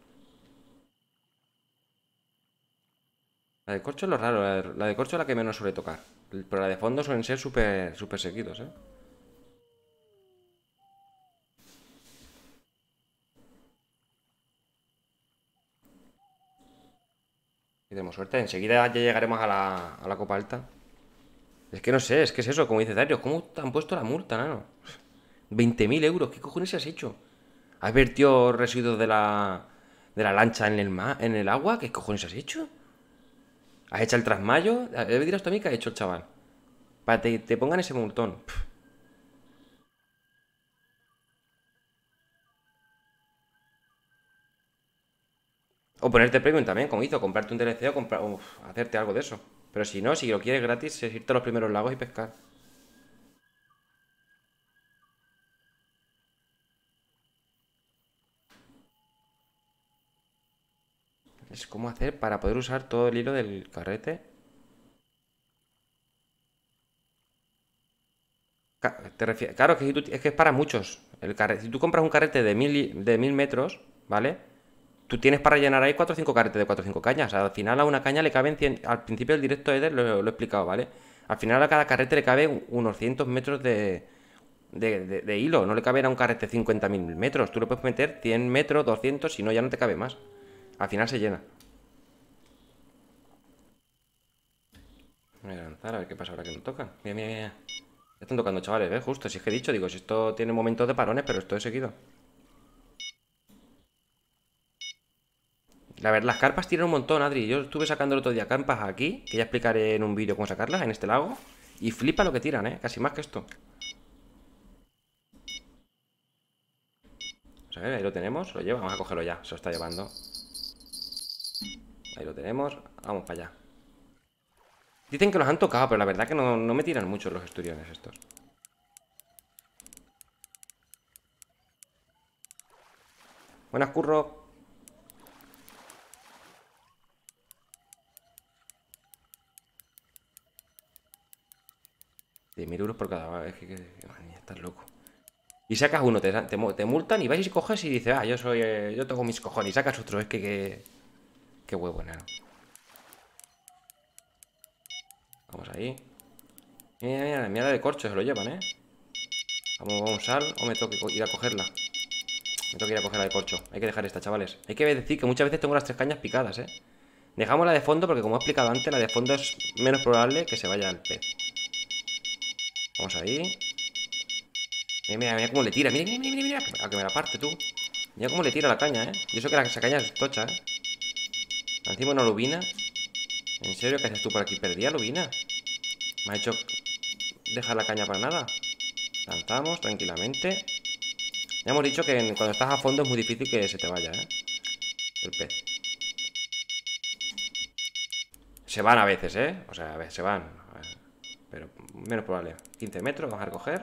La de corcho es lo raro. La de, la de corcho es la que menos suele tocar. Pero la de fondo suelen ser súper súper seguidos, ¿eh? Y tenemos suerte. Enseguida ya llegaremos a la, a la copa alta. Es que no sé, es que es eso, como dice Dario. ¿Cómo te han puesto la multa, nano? veinte mil euros, ¿qué cojones has hecho? ¿Has vertido residuos de la, de la lancha en el, ma- en el agua? ¿Qué cojones has hecho? ¿Has hecho el trasmayo? ¿Le dirás tú a mí qué ha hecho el chaval? Para que te, te pongan ese multón. Pff. O ponerte premium también, como hizo, comprarte un D L C o comprar, uf, hacerte algo de eso. Pero si no, si lo quieres gratis, es irte a los primeros lagos y pescar. Es como hacer para poder usar todo el hilo del carrete. Ca- Te refie- Claro, que si tú- es que es para muchos. El carrete, si tú compras un carrete de mil, li- de mil metros, ¿vale? Tú tienes para llenar ahí cuatro o cinco carretes de cuatro o cinco cañas. Al final a una caña le caben cien. Al principio del directo Eder lo, lo he explicado, ¿vale? Al final a cada carrete le cabe unos cientos metros de, de, de- de hilo. No le cabe a un carrete cincuenta mil metros. Tú le puedes meter cien metros, doscientos, si no ya no te cabe más. Al final se llena. Voy a lanzar a ver qué pasa ahora que no tocan. Mira, mira, mira. Ya están tocando, chavales, ¿ves? Justo, si es que he dicho, digo, si esto tiene momentos de parones, pero esto es seguido. La verdad, las carpas tiran un montón, Adri. Yo estuve sacando el otro día carpas aquí, que ya explicaré en un vídeo cómo sacarlas, en este lago. Y flipa lo que tiran, ¿eh? Casi más que esto. Vamos a ver, ahí lo tenemos, lo lleva, vamos a cogerlo ya, se lo está llevando. Ahí lo tenemos, vamos para allá. Dicen que los han tocado, pero la verdad que no, no me tiran mucho los esturiones estos. Buenas, curro. diez mil euros por cada vez, es que, que madre mía, estás loco. Y sacas uno, te, te, te multan y vas y coges y dices, ah, yo soy, eh, yo tengo mis cojones. Y sacas otro, es que, que, qué huevo, nada. Vamos ahí. Mira, mira, mira la de corcho, se lo llevan, ¿eh? Vamos, vamos, sal. O me tengo que ir a cogerla. Me tengo que ir a coger la de corcho. Hay que dejar esta, chavales. Hay que decir que muchas veces tengo las tres cañas picadas, ¿eh? Dejamos la de fondo porque, como he explicado antes, la de fondo es menos probable que se vaya al pez. Vamos ahí. Mira, mira, mira cómo le tira. Mira, mira, mira, mira. A que me la parte, tú. Mira cómo le tira la caña, ¿eh? Y eso que la, esa caña es tocha, ¿eh? Encima una lubina. ¿En serio? ¿Qué haces tú por aquí? Perdida lubina. Me ha hecho dejar la caña para nada. Lanzamos tranquilamente. Ya hemos dicho que cuando estás a fondo es muy difícil que se te vaya, ¿eh? El pez. Se van a veces, ¿eh? O sea, a ver, se van. A ver, pero menos probable. quince metros, vamos a recoger.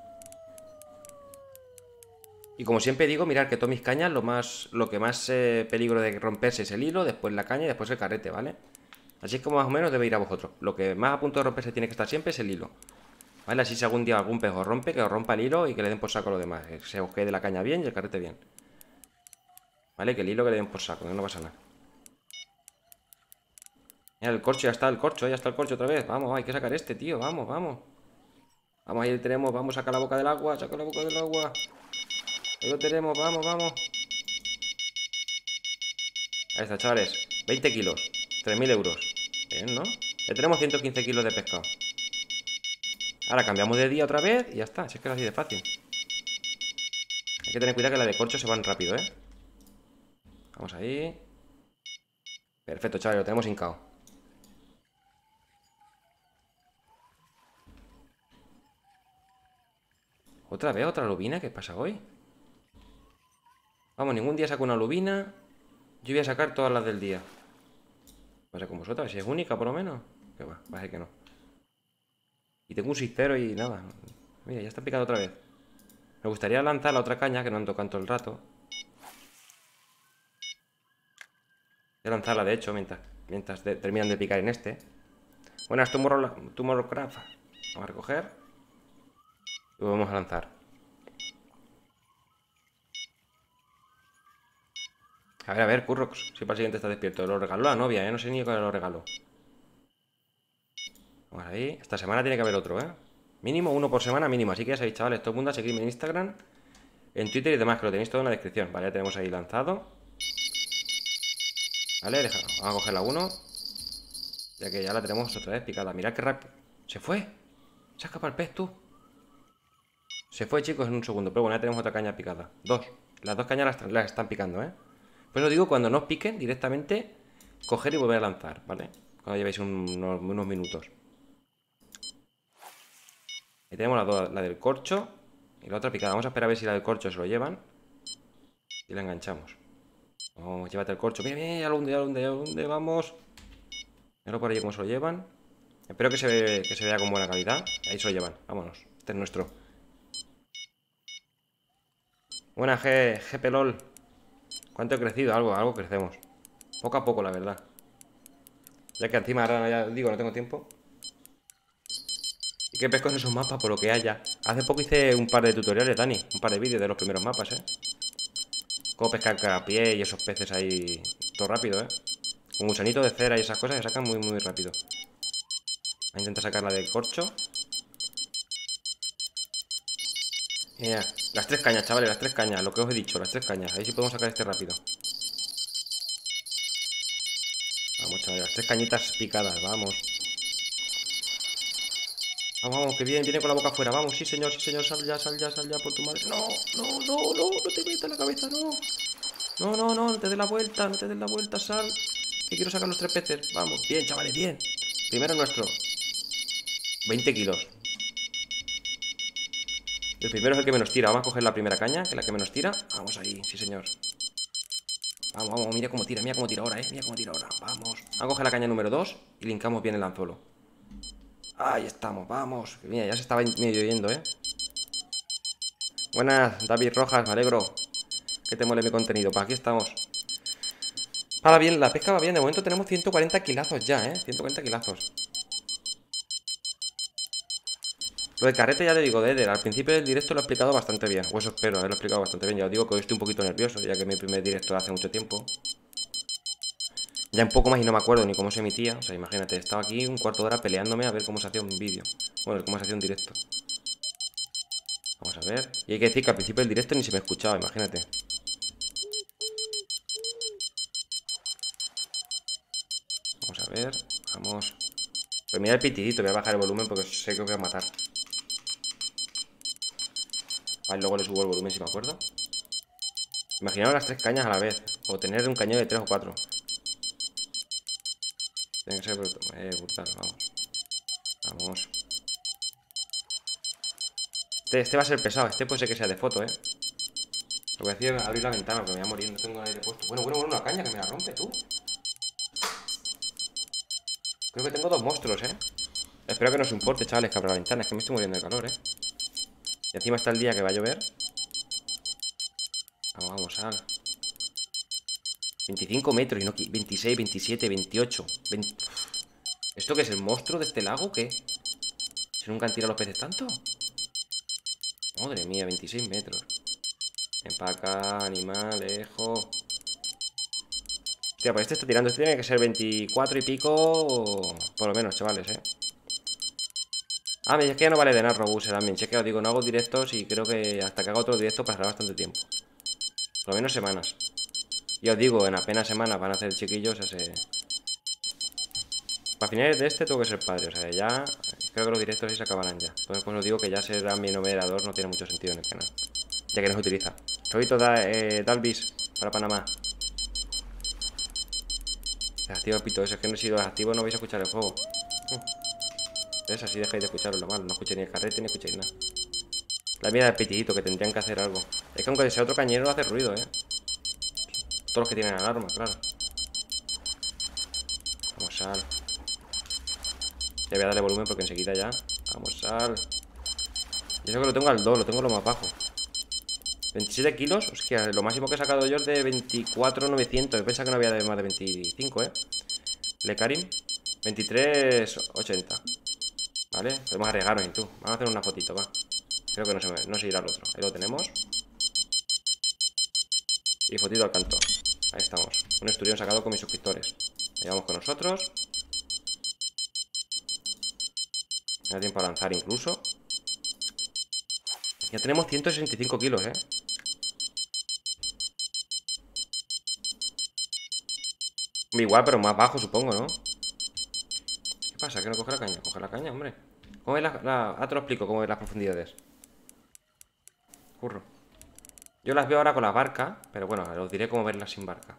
Y como siempre digo, mirad que todas mis cañas, lo más, lo que más eh, peligro de romperse es el hilo, después la caña y después el carrete, ¿vale? Así es como más o menos debe ir a vosotros. Lo que más a punto de romperse tiene que estar siempre es el hilo, ¿vale? Así si algún día algún pez os rompe, que os rompa el hilo y que le den por saco lo demás. Que se os quede la caña bien y el carrete bien, ¿vale? Que el hilo que le den por saco, que no pasa nada. Mira, el corcho, ya está el corcho, ya está el corcho otra vez. Vamos, hay que sacar este, tío, vamos, vamos. Vamos, ahí lo tenemos, vamos, saca la boca del agua, saca la boca del agua. Ahí lo tenemos, vamos, vamos. Ahí está, chavales, veinte kilos, tres mil euros. Bien, ¿no? Ya tenemos ciento quince kilos de pescado. Ahora cambiamos de día otra vez y ya está, si es que es así de fácil. Hay que tener cuidado que la de corcho se van rápido, ¿eh? Vamos ahí. Perfecto, chavales, lo tenemos hincado. ¿Otra vez otra lubina? ¿Qué pasa hoy? Vamos, ningún día saco una lubina. Yo voy a sacar todas las del día. Pasa con vosotras, si es única por lo menos. Que va, va a ser que no. Y tengo un cistero y nada. Mira, ya está picado otra vez. Me gustaría lanzar la otra caña, que no ando tanto el rato. Voy a lanzarla, de hecho, mientras, mientras de, terminan de picar en este. Buenas, Tomorrowcraft. Vamos a recoger. Y vamos a lanzar. A ver, a ver, Currox. Si para el siguiente está despierto. Lo regaló la novia, ¿eh? No sé ni cuál lo regaló. Vamos ahí. Esta semana tiene que haber otro, ¿eh? Mínimo, uno por semana, mínimo. Así que ya sabéis, chavales, todo el mundo a seguirme en Instagram, en Twitter y demás, que lo tenéis todo en la descripción. Vale, ya tenemos ahí lanzado. Vale, deja, vamos a coger la uno. Ya que ya la tenemos otra vez picada. Mirad qué rápido. Se fue. Se ha escapado el pez, tú. Se fue, chicos, en un segundo. Pero bueno, ya tenemos otra caña picada. Dos. Las dos cañas las, las están picando, ¿eh? Pues os digo, cuando no os piquen, directamente coger y volver a lanzar, ¿vale? Cuando llevéis un, unos, unos minutos. Ahí tenemos la, do, la del corcho y la otra picada. Vamos a esperar a ver si la del corcho se lo llevan. Y la enganchamos. Vamos, llévate el corcho. Mira, mira, ya lo hunde, ya lo hunde, ya lo hunde, vamos. Mira por ahí cómo se lo llevan. Espero que se, ve, que se vea con buena calidad. Ahí se lo llevan, vámonos. Este es nuestro. Buena G, G Pelol. ¿Cuánto he crecido? Algo, algo crecemos. Poco a poco, la verdad. Ya que encima ahora ya digo, no tengo tiempo. Y que pesco en esos mapas por lo que haya. Hace poco hice un par de tutoriales, Dani. Un par de vídeos de los primeros mapas, ¿eh? Cómo pescar cada pie y esos peces ahí. Todo rápido, ¿eh? Con gusanito de cera y esas cosas se sacan muy, muy rápido. Voy a intentar sacarla del corcho. Mira, las tres cañas, chavales, las tres cañas. Lo que os he dicho, las tres cañas. A ver si podemos sacar este rápido. Vamos, chavales, las tres cañitas picadas, vamos. Vamos, vamos, que viene, viene con la boca afuera. Vamos, sí, señor, sí, señor, sal ya, sal ya, sal ya por tu madre. No, no, no, no, no te metas la cabeza, no. No, no, no, no te des la vuelta, no te des la vuelta, sal. Que quiero sacar los tres peces. Vamos, bien, chavales, bien. Primero nuestro. veinte kilos. El primero es el que menos tira. Vamos a coger la primera caña, que es la que menos tira. Vamos ahí, sí, señor. Vamos, vamos, mira cómo tira, mira cómo tira ahora, eh. Mira cómo tira ahora. Vamos. Vamos a coger la caña número dos y linkamos bien el anzuelo. Ahí estamos, vamos. Mira, ya se estaba medio yendo, eh. Buenas, David Rojas, me alegro que te mole mi contenido. Pues aquí estamos. Para bien, la pesca va bien. De momento tenemos ciento cuarenta kilazos ya, eh. ciento cuarenta kilazos. Lo de carrete ya te digo, de Eder, al principio del directo lo he explicado bastante bien. O eso espero, haberlo explicado bastante bien. Ya os digo que hoy estoy un poquito nervioso, ya que es mi primer directo de hace mucho tiempo. Ya un poco más y no me acuerdo ni cómo se emitía. O sea, imagínate, estaba aquí un cuarto de hora peleándome a ver cómo se hacía un vídeo. Bueno, cómo se hacía un directo. Vamos a ver. Y hay que decir que al principio del directo ni se me escuchaba, imagínate. Vamos a ver. Vamos. Pero mira el pitidito, voy a bajar el volumen porque sé que os voy a matar. Vale, luego le subo el volumen si me acuerdo. Imaginaos las tres cañas a la vez. O tener un cañón de tres o cuatro. Tiene que ser brutal, eh, brutal, vamos. Vamos. Este, este va a ser pesado, este puede ser que sea de foto, eh. Lo que voy a decir es abrir la ventana, porque me voy a morir, no tengo el aire puesto. Bueno, bueno, bueno, una caña que me la rompe, tú. Creo que tengo dos monstruos, eh. Espero que no os importe, chavales, que abra la ventana, es que me estoy muriendo de calor, eh. Y encima está el día que va a llover. Vamos, vamos, sal. veinticinco metros y no veintiséis, veintisiete, veintiocho. veinte... ¿Esto qué es el monstruo de este lago? ¿Qué? ¿Si nunca han tirado los peces tanto? Madre mía, veintiséis metros. Ven para acá, animalejo. Hostia, pues este está tirando. Este tiene que ser veinticuatro y pico. Por lo menos, chavales, eh. Ah, es que ya no vale de nada Robuse también. Si es que os digo, no hago directos y creo que hasta que haga otro directo pasará bastante tiempo. Por lo menos semanas. Y os digo, en apenas semanas van a hacer chiquillos ese... Para finales de este tengo que ser padre, o sea, ya... Creo que los directos sí se acabarán ya. Entonces pues os digo que ya será mi moderador, no tiene mucho sentido en el canal. Ya que no se utiliza. Robito da, eh, Dalvis para Panamá. Desactiva el pito ese, es que no, si lo desactivo no vais a escuchar el juego. ¿Ves? Así dejáis de escucharlo lo malo. No escuchéis ni el carrete ni escuchéis nada. La mía del pitidito, que tendrían que hacer algo. Es que aunque sea otro cañero hace ruido, eh. Todos los que tienen alarma, claro. Vamos, sal. Ya voy a darle volumen porque enseguida ya. Vamos, sal. Y eso que lo tengo al dos, lo tengo lo más bajo. veintisiete kilos, hostia, lo máximo que he sacado yo es de veinticuatro mil novecientos. Yo pensaba que no había de más de veinticinco, eh. Le Karim, veintitrés mil ochenta. Vale, podemos arriesgarnos y tú. Vamos a hacer una fotito, va. Creo que no se, me, no se irá al otro. Ahí lo tenemos. Y fotito al canto. Ahí estamos. Un esturión sacado con mis suscriptores. Llevamos con nosotros. Me da tiempo a lanzar incluso. Ya tenemos ciento sesenta y cinco kilos, eh. Igual, pero más bajo, supongo, ¿no? ¿Qué pasa? ¿Que no coge la caña? Coge la caña, hombre. ¿Cómo es la, la... Ah, te lo explico cómo es las profundidades. Curro. Yo las veo ahora con la barca, pero bueno, os diré cómo verlas sin barca.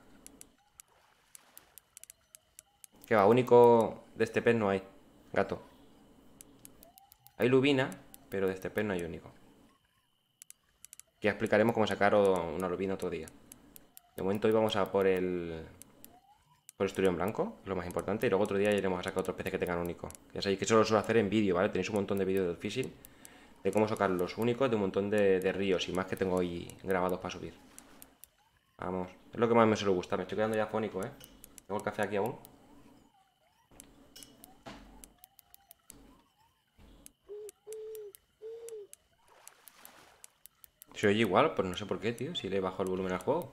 Que va, único de este pez no hay. Gato. Hay lubina, pero de este pez no hay único. Que ya explicaremos cómo sacar una lubina otro día. De momento hoy vamos a por el... Por el esturión blanco, es lo más importante. Y luego otro día ya iremos a sacar otros peces que tengan único. Ya sabéis que eso lo suelo hacer en vídeo, ¿vale? Tenéis un montón de vídeos del fishing. De cómo sacar los únicos de un montón de, de ríos y más que tengo ahí grabados para subir. Vamos. Es lo que más me suele gustar. Me estoy quedando ya fónico, ¿eh? Tengo el café aquí aún. ¿Se oye igual? Pues no sé por qué, tío. Si le bajo el volumen al juego.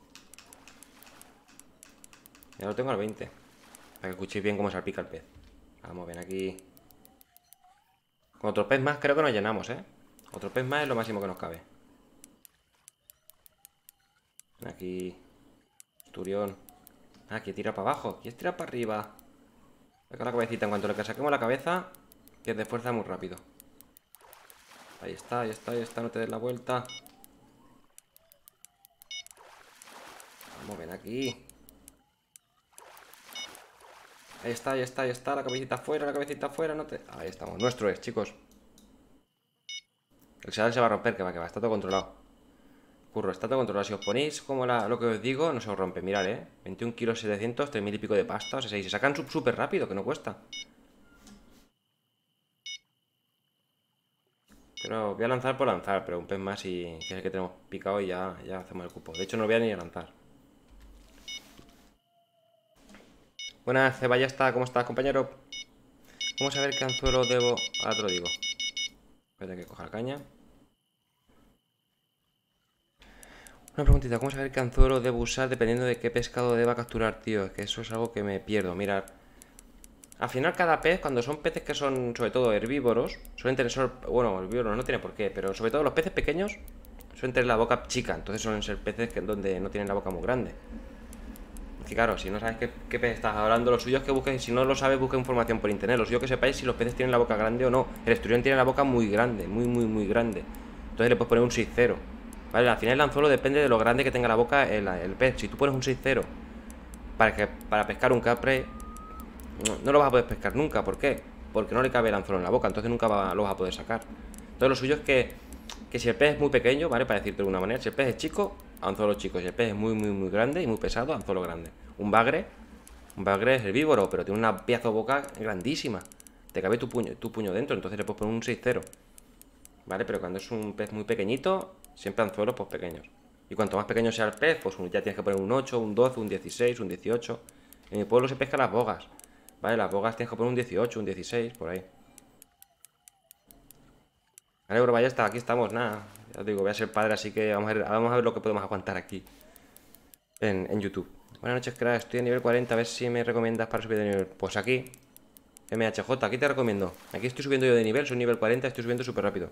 Ya lo tengo al veinte. Para que escuchéis bien cómo salpica el pez. Vamos, ven aquí. Con otro pez más creo que nos llenamos, ¿eh? Otro pez más es lo máximo que nos cabe. Ven aquí. Esturión. Ah, que tira para abajo. ¿Quieres tirar para arriba? Saca la cabecita. En cuanto le saquemos la cabeza, pierde fuerza muy rápido. Ahí está, ahí está, ahí está. No te des la vuelta. Vamos, ven aquí. Ahí está, ahí está, ahí está. La cabecita afuera, la cabecita afuera. No te... Ahí estamos. Nuestro es, chicos. El sedal se va a romper, que va, que va. Está todo controlado. Curro, está todo controlado. Si os ponéis como la, lo que os digo, no se os rompe. Mirad, eh. veintiún kilos setecientos, tres mil y pico de pasta. O sea, y se sacan súper rápido, que no cuesta. Pero voy a lanzar por lanzar, pero un pez más y que es el que tenemos picado y ya, ya hacemos el cupo. De hecho, no voy a ni a lanzar. Buenas, Ceba, ya está. ¿Cómo estás, compañero? Vamos a ver qué anzuelo debo... Ahora te lo digo. Espera que coja la caña. Una preguntita, ¿cómo saber qué anzuelo debo usar dependiendo de qué pescado deba capturar, tío? Es que eso es algo que me pierdo, mirad. Al final cada pez, cuando son peces que son sobre todo herbívoros, suelen tener, bueno, herbívoros no tiene por qué, pero sobre todo los peces pequeños suelen tener la boca chica, entonces suelen ser peces que, donde no tienen la boca muy grande. Es que claro, si no sabes qué, qué pez estás hablando, lo suyo es que busques, si no lo sabes, busque información por internet. Lo suyo es que sepáis si los peces tienen la boca grande o no. El esturión tiene la boca muy grande, muy, muy, muy grande. Entonces le puedes poner un seis cero. Vale, al final el anzuelo depende de lo grande que tenga la boca el, el pez. Si tú pones un seis cero para, que, para pescar un capre, no, no lo vas a poder pescar nunca. ¿Por qué? Porque no le cabe el anzuelo en la boca, entonces nunca va, lo vas a poder sacar. Entonces lo suyo es que, que si el pez es muy pequeño, ¿vale? Para decirte de alguna manera, si el pez es chico, anzuelo chico. Si el pez es muy, muy, muy grande y muy pesado, anzuelo grande. Un bagre, un bagre es herbívoro, pero tiene una pedazo de boca grandísima. Te cabe tu puño, tu puño dentro, entonces le puedes poner un seis cero. ¿Vale? Pero cuando es un pez muy pequeñito, siempre anzuelos pues pequeños. Y cuanto más pequeño sea el pez, pues ya tienes que poner un ocho, un doce, un dieciséis, un dieciocho. En mi pueblo se pesca las bogas. ¿Vale? Las bogas tienes que poner un dieciocho, un dieciséis, por ahí. Vale, bro, ya está, aquí estamos, nada. Ya os digo, voy a ser padre, así que vamos a ver, vamos a ver lo que podemos aguantar aquí en, en YouTube. Buenas noches, crack, estoy a nivel cuarenta, a ver si me recomiendas para subir de nivel. Pues aquí, M H J, aquí te recomiendo. Aquí estoy subiendo yo de nivel, soy nivel cuarenta, estoy subiendo súper rápido.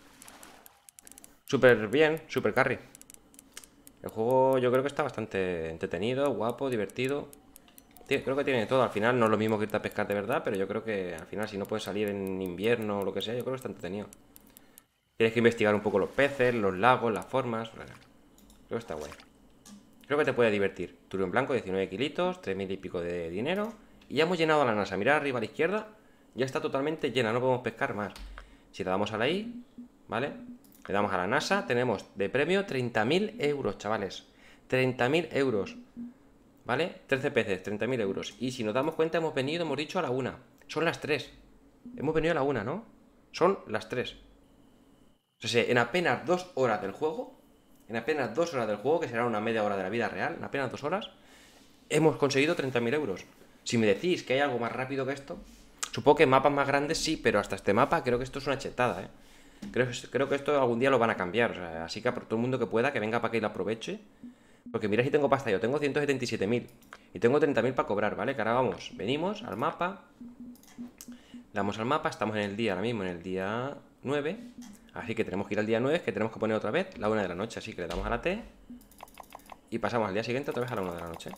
Súper bien, súper carry. El juego yo creo que está bastante entretenido, guapo, divertido. Tío, creo que tiene todo. Al final no es lo mismo que irte a pescar de verdad, pero yo creo que al final si no puedes salir en invierno o lo que sea, yo creo que está entretenido. Tienes que investigar un poco los peces, los lagos, las formas. Creo que está guay. Creo que te puede divertir. Turión blanco, diecinueve kilitos, tres mil y pico de dinero. Y ya hemos llenado la NASA. Mirad arriba a la izquierda. Ya está totalmente llena, no podemos pescar más. Si le damos a la I, ¿vale? Le damos a la NASA, tenemos de premio treinta mil euros, chavales. treinta mil euros. ¿Vale? trece peces, treinta mil euros. Y si nos damos cuenta, hemos venido, hemos dicho, a la una. Son las tres. Hemos venido a la una, ¿no? Son las tres. O sea, en apenas dos horas del juego, en apenas dos horas del juego, que será una media hora de la vida real, en apenas dos horas, hemos conseguido treinta mil euros. Si me decís que hay algo más rápido que esto, supongo que mapas más grandes sí, pero hasta este mapa creo que esto es una chetada, ¿eh? Creo, creo que esto algún día lo van a cambiar, o sea, así que a por todo el mundo que pueda, que venga para que lo aproveche. Porque mira si tengo pasta yo, tengo ciento setenta y siete mil y tengo treinta mil para cobrar, ¿vale? Que ahora vamos, venimos al mapa, le damos al mapa, estamos en el día, ahora mismo en el día nueve. Así que tenemos que ir al día nueve, que tenemos que poner otra vez la una de la noche. Así que le damos a la T y pasamos al día siguiente otra vez a la una de la noche.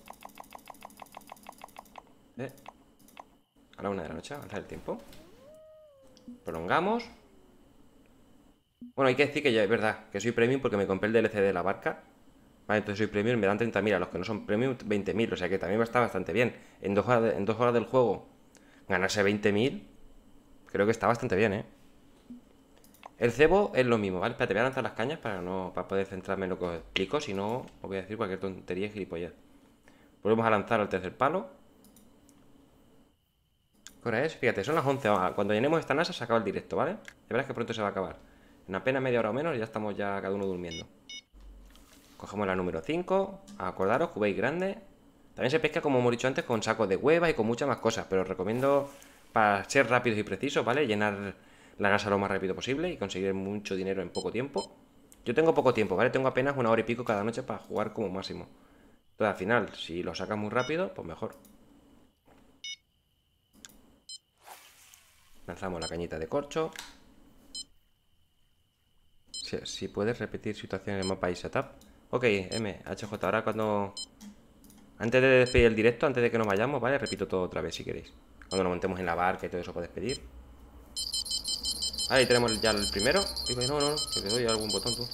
¿Eh? A la una de la noche, avanzar el tiempo. Prolongamos. Bueno, hay que decir que ya es verdad que soy premium porque me compré el D L C de la barca. Vale, entonces soy premium, me dan treinta mil, a los que no son premium veinte mil, o sea que también está bastante bien. En dos horas, de, en dos horas del juego ganarse veinte mil, creo que está bastante bien, ¿eh? El cebo es lo mismo, ¿vale? Espérate, voy a lanzar las cañas para no para poder centrarme en lo que os explico, si no os voy a decir cualquier tontería y gilipollas. Volvemos a lanzar al tercer palo. ¿Qué hora es? Fíjate, son las once. Cuando llenemos esta NASA se acaba el directo, ¿vale? De verdad que pronto se va a acabar. En apenas media hora o menos ya estamos ya cada uno durmiendo. Cogemos la número cinco. Acordaros, cubéis grande. También se pesca, como hemos dicho antes, con sacos de hueva y con muchas más cosas. Pero os recomiendo, para ser rápidos y precisos, ¿vale? Llenar la NASA lo más rápido posible y conseguir mucho dinero en poco tiempo. Yo tengo poco tiempo, ¿vale? Tengo apenas una hora y pico cada noche para jugar como máximo. Entonces al final, si lo sacas muy rápido, pues mejor. Lanzamos la cañita de corcho. Si, si puedes repetir situación en el mapa y setup. Ok, M, H J, ahora cuando... Antes de despedir el directo, antes de que nos vayamos, ¿vale? Repito todo otra vez si queréis. Cuando nos montemos en la barca y todo eso para despedir. Ahí tenemos ya el primero. Digo, no, no, no, que le doy a algún botón tú.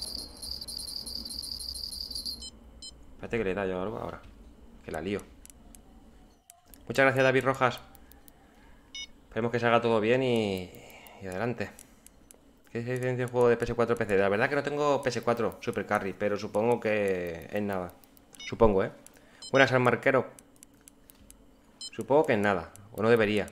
Espérate que le da yo algo ahora. Que la lío. Muchas gracias, David Rojas. Esperemos que salga todo bien y, y adelante. ¿Qué se diferencia el juego de P S cuatro P C? La verdad que no tengo P S cuatro Super Carry, pero supongo que es nada. Supongo, ¿eh? Buenas al marquero. Supongo que es nada, o no debería.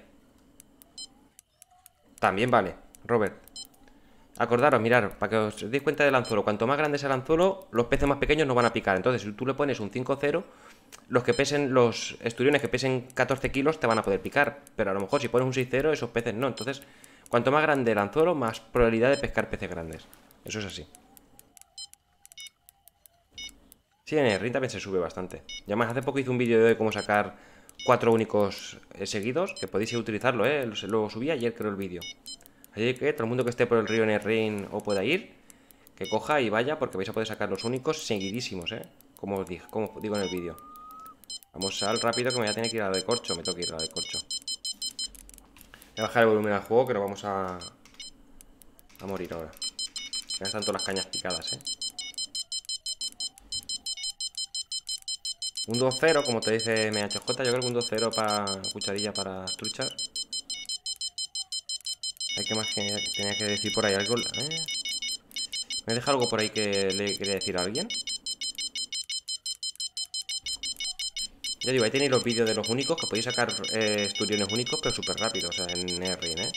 También vale, Robert. Acordaros, mirar, para que os deis cuenta del anzuelo. Cuanto más grande sea el anzuelo, los peces más pequeños no van a picar. Entonces, si tú le pones un cinco cero, los que pesen, los esturiones que pesen catorce kilos te van a poder picar. Pero a lo mejor si pones un seis cero, esos peces no. Entonces, cuanto más grande el anzuelo, más probabilidad de pescar peces grandes. Eso es así. Sí, en el ring también se sube bastante. Y además, hace poco hice un vídeo de cómo sacar cuatro únicos eh, seguidos, que podéis utilizarlo, ¿eh? Lo, lo subí ayer, creo, el vídeo. Así que todo el mundo que esté por el río en el ring o pueda ir, que coja y vaya, porque vais a poder sacar los únicos seguidísimos, ¿eh? Como os digo, como digo en el vídeo. Vamos al rápido, que me voy a tener que ir a la de corcho. Me tengo que ir a la de corcho. Voy a bajar el volumen al juego, que nos vamos a... a morir ahora. Ya están todas las cañas picadas, ¿eh? Un dos cero, como te dice M H J, yo creo que un dos cero para cucharilla para truchas. Hay que más que tenía que decir por ahí algo. ¿Eh? ¿Me deja algo por ahí que le quería decir a alguien? Ya digo, ahí tenéis los vídeos de los únicos, que podéis sacar eh, esturiones únicos, pero súper rápido, o sea, en R I N, ¿eh?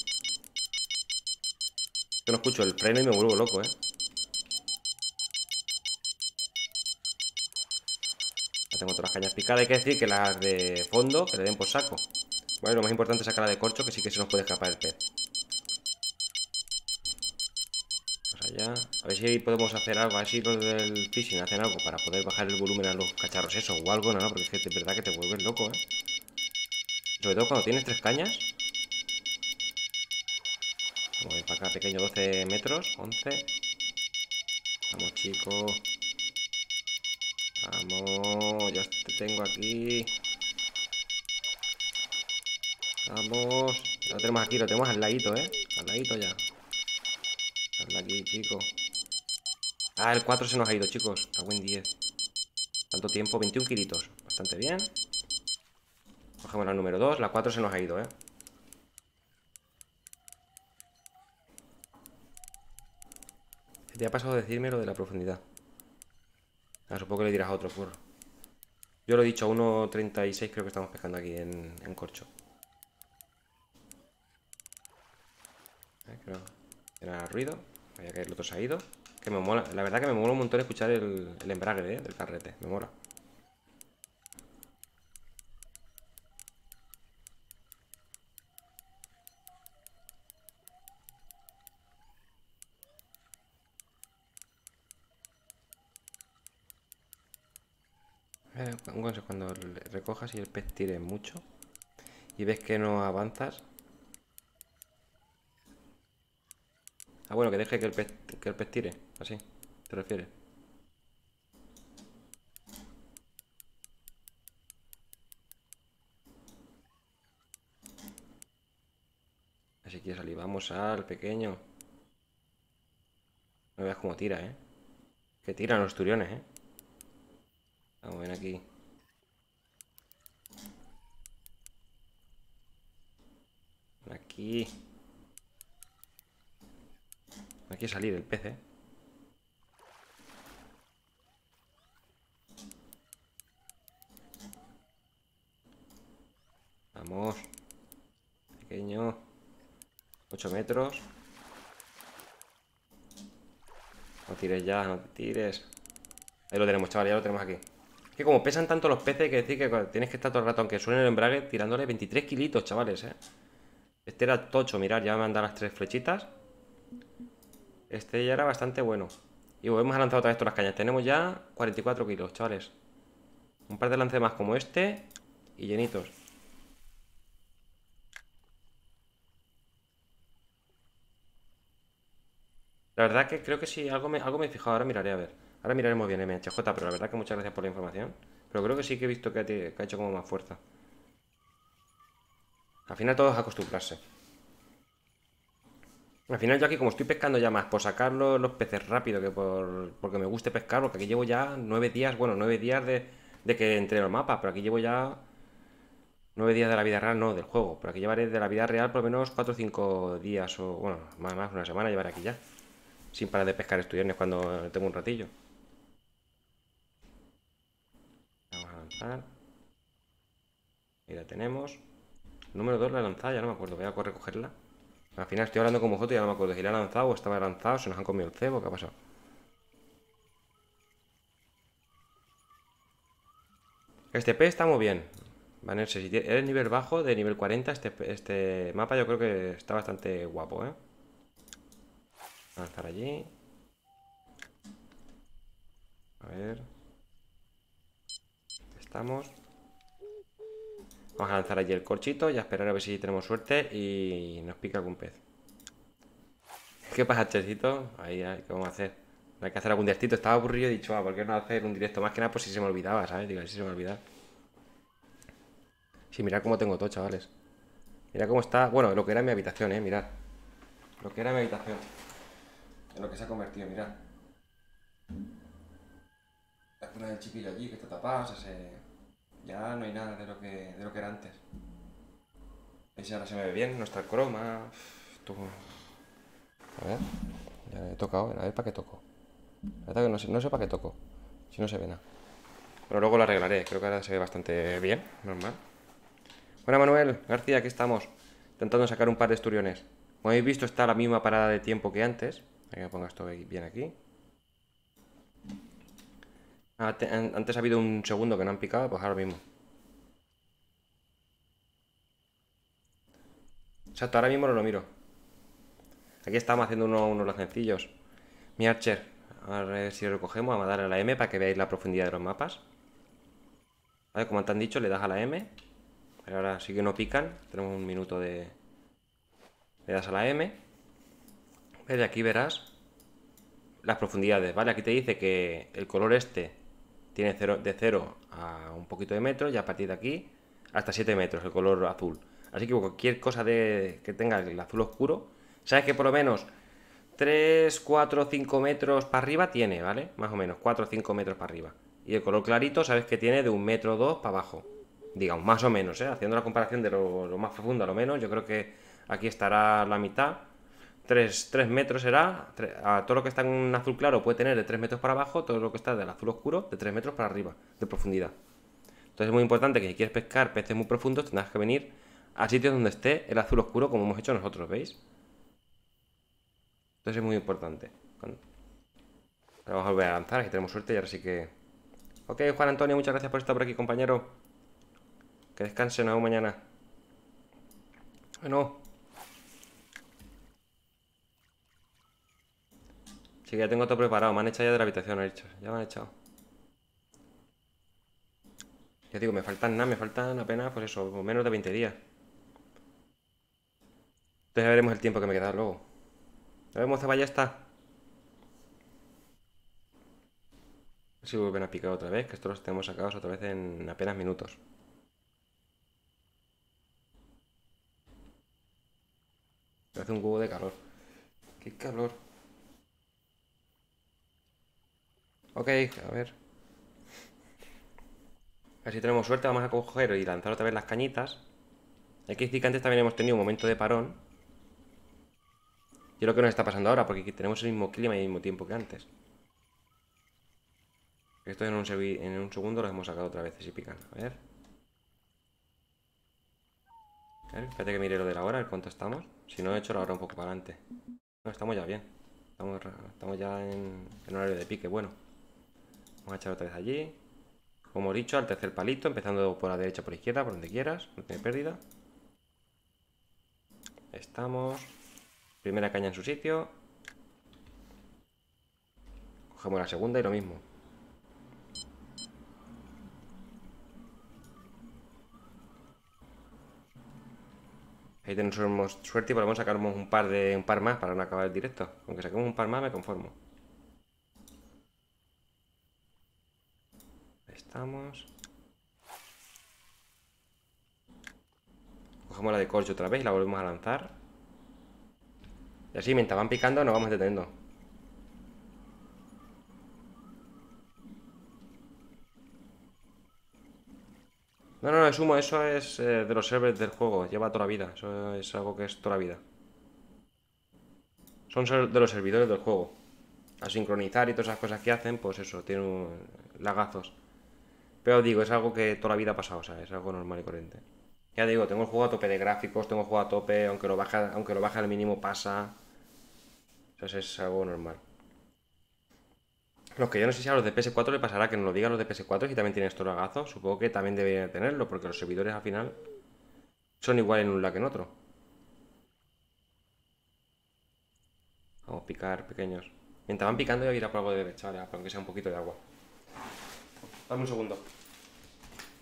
Yo no escucho el freno y me vuelvo loco, ¿eh? Ya tengo todas las cañas picadas. Hay que decir que las de fondo, que le den por saco. Bueno, lo más importante es sacar la de corcho, que sí que se nos puede escapar el pez. Vamos allá. A ver si podemos hacer algo, a ver si los del fishing hacen algo para poder bajar el volumen a los cacharros eso, o algo, no, no, porque es que es verdad que te vuelves loco, ¿eh? Sobre todo cuando tienes tres cañas. Vamos a ir para acá, pequeño, doce metros, once. Vamos, chico. Vamos, ya te tengo aquí. Vamos. Ya lo tenemos aquí, lo tenemos al ladito, ¿eh? Al ladito ya. Hazla aquí, chico. Ah, el cuatro se nos ha ido, chicos. Cago en diez. Tanto tiempo, veintiún kilitos. Bastante bien. Cogemos la número dos. La cuatro se nos ha ido, ¿eh? Te ha pasado a decirme lo de la profundidad. Ah, supongo que le dirás a otro curro. Yo lo he dicho, a uno treinta y seis creo que estamos pescando aquí en, en corcho. Eh, creo que era ruido. Vaya que el otro se ha ido. Que me mola. La verdad que me mola un montón escuchar el, el embrague, ¿eh? Del carrete. Me mola. Eh, un consejo, cuando recojas y el pez tire mucho y ves que no avanzas. Ah, bueno, que deje que el pez, que el pez tire. Así, ¿te refieres? Así que salir. Vamos al pequeño. No veas cómo tira, ¿eh? Que tiran los turiones, ¿eh? Vamos, ven aquí. Ven aquí. Hay que salir el pez, ¿eh? Vamos. Pequeño. ocho metros. No tires ya, no te tires. Ahí lo tenemos, chaval, ya lo tenemos aquí. Es que como pesan tanto los peces, hay que decir que tienes que estar todo el rato, aunque suene el embrague, tirándole veintitrés kilitos, chavales, ¿eh? Este era tocho, mirad, ya me han dado las tres flechitas. Este ya era bastante bueno. Y volvemos a lanzar otra vez todas las cañas. Tenemos ya cuarenta y cuatro kilos, chavales. Un par de lances más como este y llenitos. La verdad que creo que sí, algo me, algo me he fijado. Ahora miraré a ver. Ahora miraremos bien M H J, pero la verdad que muchas gracias por la información. Pero creo que sí que he visto que ha, que ha hecho como más fuerza. Al final todo es acostumbrarse. Al final yo aquí como estoy pescando ya más por sacar los, los peces rápido que por porque me guste pescar, porque aquí llevo ya nueve días, bueno, nueve días de, de que entré en el mapa, pero aquí llevo ya nueve días de la vida real, no, del juego. Pero aquí llevaré de la vida real por lo menos cuatro o cinco días o, bueno, más, más, una semana llevaré aquí ya. Sin parar de pescar estudiantes cuando tengo un ratillo. Vamos a lanzar. Ahí la tenemos. Número dos la he lanzado, ya no me acuerdo, voy a correr a cogerla. Al final estoy hablando con vosotros y ya no me acuerdo si la he lanzado o estaba lanzado, se nos han comido el cebo, ¿qué ha pasado? Este P está muy bien. Vanessa, si eres nivel bajo, de nivel cuarenta, este, este mapa yo creo que está bastante guapo, ¿eh? Lanzar allí. A ver. estamos. Vamos a lanzar allí el corchito y a esperar a ver si tenemos suerte y nos pica algún pez. ¿Qué pasa, Chesito? Ahí, ahí, ¿qué vamos a hacer? Hay que hacer algún directito. Estaba aburrido y he dicho, ah, ¿por qué no hacer un directo? Más que nada, pues si se me olvidaba, ¿sabes? Digo, si se me olvidaba. Sí, mirad cómo tengo todo, chavales. Mirad cómo está. Bueno, lo que era mi habitación, eh, mirad. Lo que era mi habitación. En lo que se ha convertido, mirad. La cuna del chiquillo allí que está tapada, o sea, se... ya no hay nada de lo que, de lo que era antes. ¿Veis? Ahora se me ve bien, no está el croma. Tú... A ver, ya he tocado, a ver para qué toco. La verdad que no sé, no sé para qué toco, si no se ve nada. Pero luego lo arreglaré, creo que ahora se ve bastante bien, normal. Bueno, Manuel García, aquí estamos, intentando sacar un par de esturiones. Como habéis visto, está a la misma parada de tiempo que antes. Hay que ponga esto bien aquí. Antes ha habido un segundo que no han picado, pues ahora mismo. Exacto, ahora mismo no lo miro. Aquí estamos haciendo uno, unos lacencillos. Mi Archer, a ver si lo recogemos, vamos a darle a la M para que veáis la profundidad de los mapas. ¿Vale? Como te han dicho, le das a la M. Pero ahora sí que no pican. Tenemos un minuto de... Le das a la M. Desde aquí verás las profundidades, ¿vale? Aquí te dice que el color este tiene cero, de cero a un poquito de metros y a partir de aquí hasta siete metros el color azul. Así que cualquier cosa de, que tenga el azul oscuro, sabes que por lo menos tres, cuatro, cinco metros para arriba tiene, ¿vale? Más o menos, cuatro o cinco metros para arriba. Y el color clarito sabes que tiene de un metro o dos para abajo. Digamos, más o menos, ¿eh? Haciendo la comparación de lo, lo más profundo a lo menos, yo creo que aquí estará la mitad. tres, tres metros será, tres, a todo lo que está en un azul claro puede tener de tres metros para abajo, todo lo que está del azul oscuro de tres metros para arriba, de profundidad. Entonces es muy importante que si quieres pescar peces muy profundos tendrás que venir a sitios donde esté el azul oscuro como hemos hecho nosotros, ¿veis? Entonces es muy importante. Ahora vamos a volver a lanzar, aquí tenemos suerte y ahora sí que... Ok, Juan Antonio, muchas gracias por estar por aquí, compañero. Que descanse, nos vemos mañana. Bueno. Sí, que ya tengo todo preparado. Me han echado ya de la habitación, he dicho. Ya me han echado. Ya digo, me faltan nada, me faltan apenas, pues eso, menos de veinte días. Entonces ya veremos el tiempo que me queda luego. Ya vemos, ya está. A ver si vuelven a picar otra vez, que estos los tenemos sacados otra vez en apenas minutos. Hace un huevo de calor. ¡Qué calor! Ok, a ver. A ver si tenemos suerte, vamos a coger y lanzar otra vez las cañitas. Hay que decir que antes también hemos tenido un momento de parón. Y es lo que nos está pasando ahora, porque aquí tenemos el mismo clima y el mismo tiempo que antes. Esto en un, en un segundo los hemos sacado otra vez, si pican. A ver. A ver, espérate que mire lo de la hora, a ver cuánto estamos. Si no, he hecho la hora un poco para adelante. No, estamos ya bien. Estamos, estamos ya en, en horario de pique, bueno. Vamos a echar otra vez allí. Como he dicho, al tercer palito, empezando por la derecha, por la izquierda, por donde quieras. No tiene pérdida. Estamos. Primera caña en su sitio. Cogemos la segunda y lo mismo. Ahí tenemos suerte y podemos sacarnos un par de un par más para no acabar el directo. Aunque saquemos un par más me conformo. Estamos. Cogemos la de corcho otra vez y la volvemos a lanzar. Y así mientras van picando nos vamos deteniendo. No, no, no, es humo, eso es eh, de los servers del juego, lleva toda la vida, eso es algo que es toda la vida. Son de los servidores del juego. A sincronizar y todas esas cosas que hacen, pues eso, tiene un... lagazos. Pero digo, es algo que toda la vida ha pasado, o sea, es algo normal y corriente. Ya digo, tengo el juego a tope de gráficos, tengo el juego a tope, aunque lo baja, aunque lo baja al mínimo pasa. O sea, es algo normal. Lo que yo no sé si a los de P S cuatro le pasará que nos lo digan los de P S cuatro si también tienen estos lagazos. Supongo que también deberían tenerlo, porque los servidores al final son igual en un lado que en otro. Vamos a picar pequeños. Mientras van picando, voy a ir a por algo de chavales, aunque sea un poquito de agua. Dame un segundo.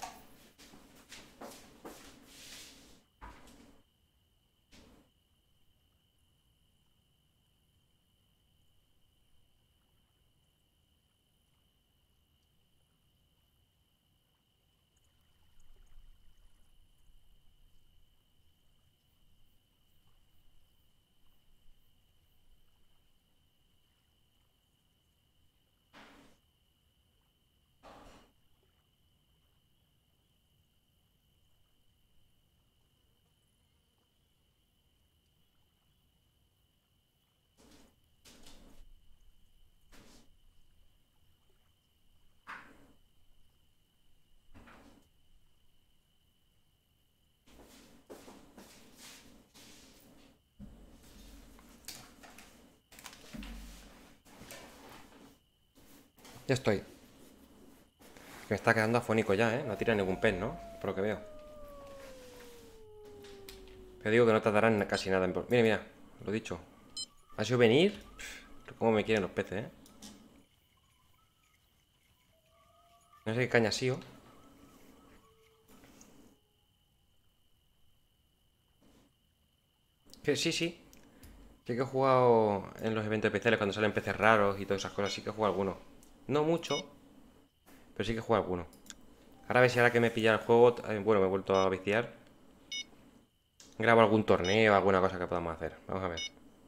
Ya estoy. Me está quedando afónico ya, ¿eh? No tira ningún pez, ¿no? Por lo que veo. Pero digo que no tardarán casi nada en... Mira, mira, lo dicho. ¿Ha sido venir? Pff, ¿cómo me quieren los peces, eh? No sé qué caña ha sido. Sí, sí, sí. Sí que he jugado en los eventos especiales cuando salen peces raros y todas esas cosas. Sí que he jugado alguno. No mucho, pero sí que he jugado alguno. Ahora a ver si ahora que me pilla el juego, eh, bueno, me he vuelto a viciar. Grabo algún torneo, alguna cosa que podamos hacer. Vamos a ver.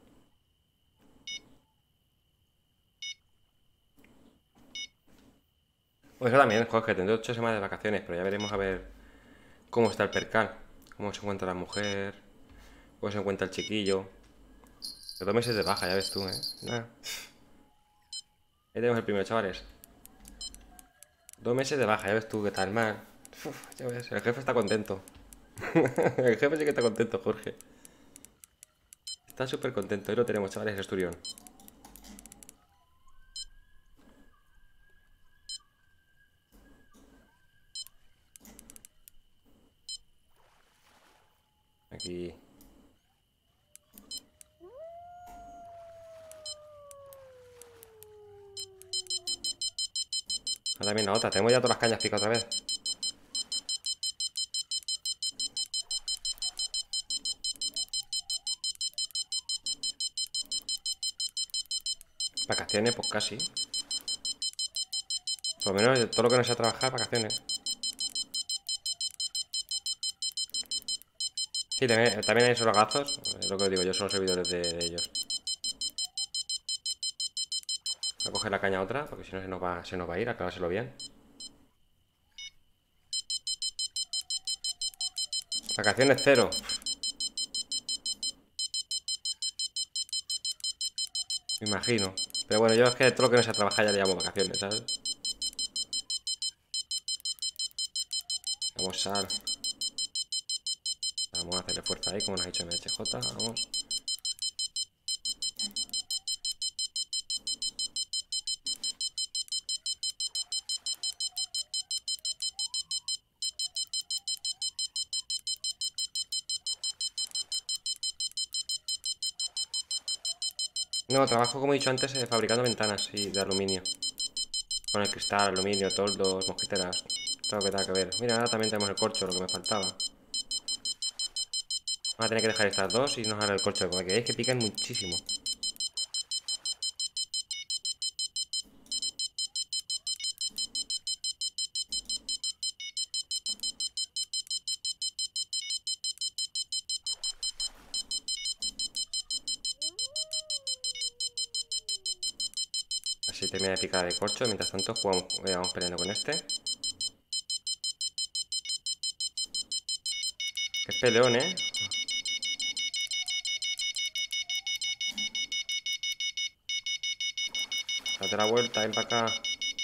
Pues eso también, Jorge, tendré ocho semanas de vacaciones, pero ya veremos a ver cómo está el percal. Cómo se encuentra la mujer, cómo se encuentra el chiquillo. De dos meses de baja, ya ves tú, ¿eh? Nah. Ahí tenemos el primero, chavales. Dos meses de baja, ya ves tú qué tal, man. Uf, ya ves, el jefe está contento. El jefe sí que está contento, Jorge. Está súper contento. Ahí lo tenemos, chavales, el esturión. Aquí. Ahora también la otra. Tenemos ya todas las cañas pica otra vez. Vacaciones, pues casi. Por lo menos todo lo que no sea trabajar, vacaciones. Sí, también, también hay esos lagazos. Es lo que os digo, yo son los servidores de, de ellos. Voy a coger la caña otra, porque si no se nos va, se nos va a ir, aclarárselo bien. Vacaciones cero. Me imagino. Pero bueno, yo es que todo lo que no sea trabajar ya le llamo vacaciones, ¿sabes? Vamos, sal. Vamos a hacerle fuerza ahí, como nos ha dicho M H J. Vamos. No, trabajo como he dicho antes eh, fabricando ventanas y de aluminio. Con el cristal, aluminio, toldos, mosquiteras. Todo lo que tenga que ver. Mira, ahora también tenemos el corcho, lo que me faltaba. Vamos a tener que dejar estas dos y nos hará el corcho, porque veis que pican muchísimo. Así termina de picar el corcho. Mientras tanto jugamos, eh, vamos peleando con este. Es peleón, ¿eh? Date la vuelta, ven para acá.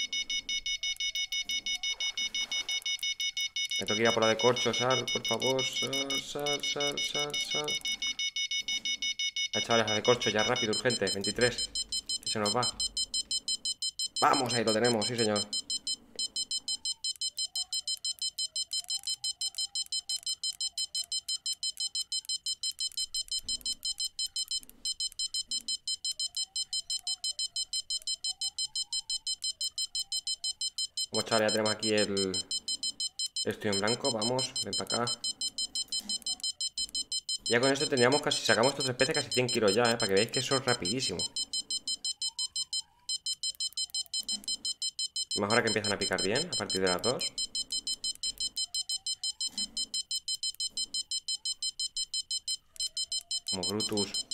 Me tengo que ir a por la de corcho, sal, por favor. Sal, sal, sal, sal, sal. Ah, chavales, la de corcho, ya rápido, urgente. veintitrés. Que se nos va. Vamos, ahí lo tenemos, sí señor. Vamos, chavales, ya tenemos aquí el... Estoy en blanco, vamos, ven para acá. Ya con esto tendríamos casi... Sacamos estos tres peces casi cien kilos ya, ¿eh? Para que veáis que eso es rapidísimo. Mejor ahora que empiezan a picar bien, a partir de las dos. Como Brutus.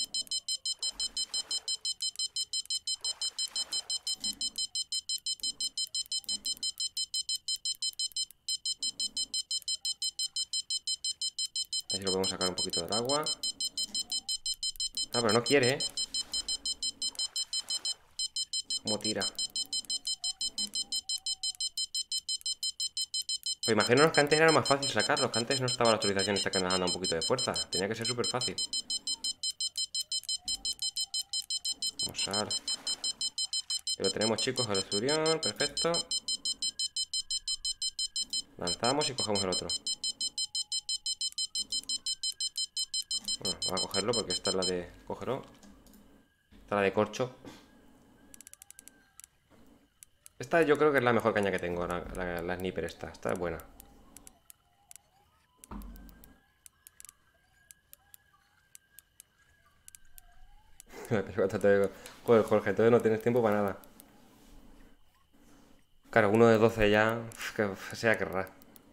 Así lo podemos sacar un poquito del agua. Ah, pero no quiere, ¿eh? Como tira. Pues imaginaos que antes era más fácil sacarlos, que antes no estaba la actualización esta que nos anda un poquito de fuerza. Tenía que ser súper fácil. Vamos a ver. Y lo tenemos, chicos, el esturión, perfecto. Lanzamos y cogemos el otro. Bueno, vamos a cogerlo porque esta es la de... Cógelo. Esta es la de corcho. Esta yo creo que es la mejor caña que tengo, la, la, la sniper esta. Esta es buena. Joder, Jorge, entonces no tienes tiempo para nada. Claro, uno de doce ya, que sea querrá.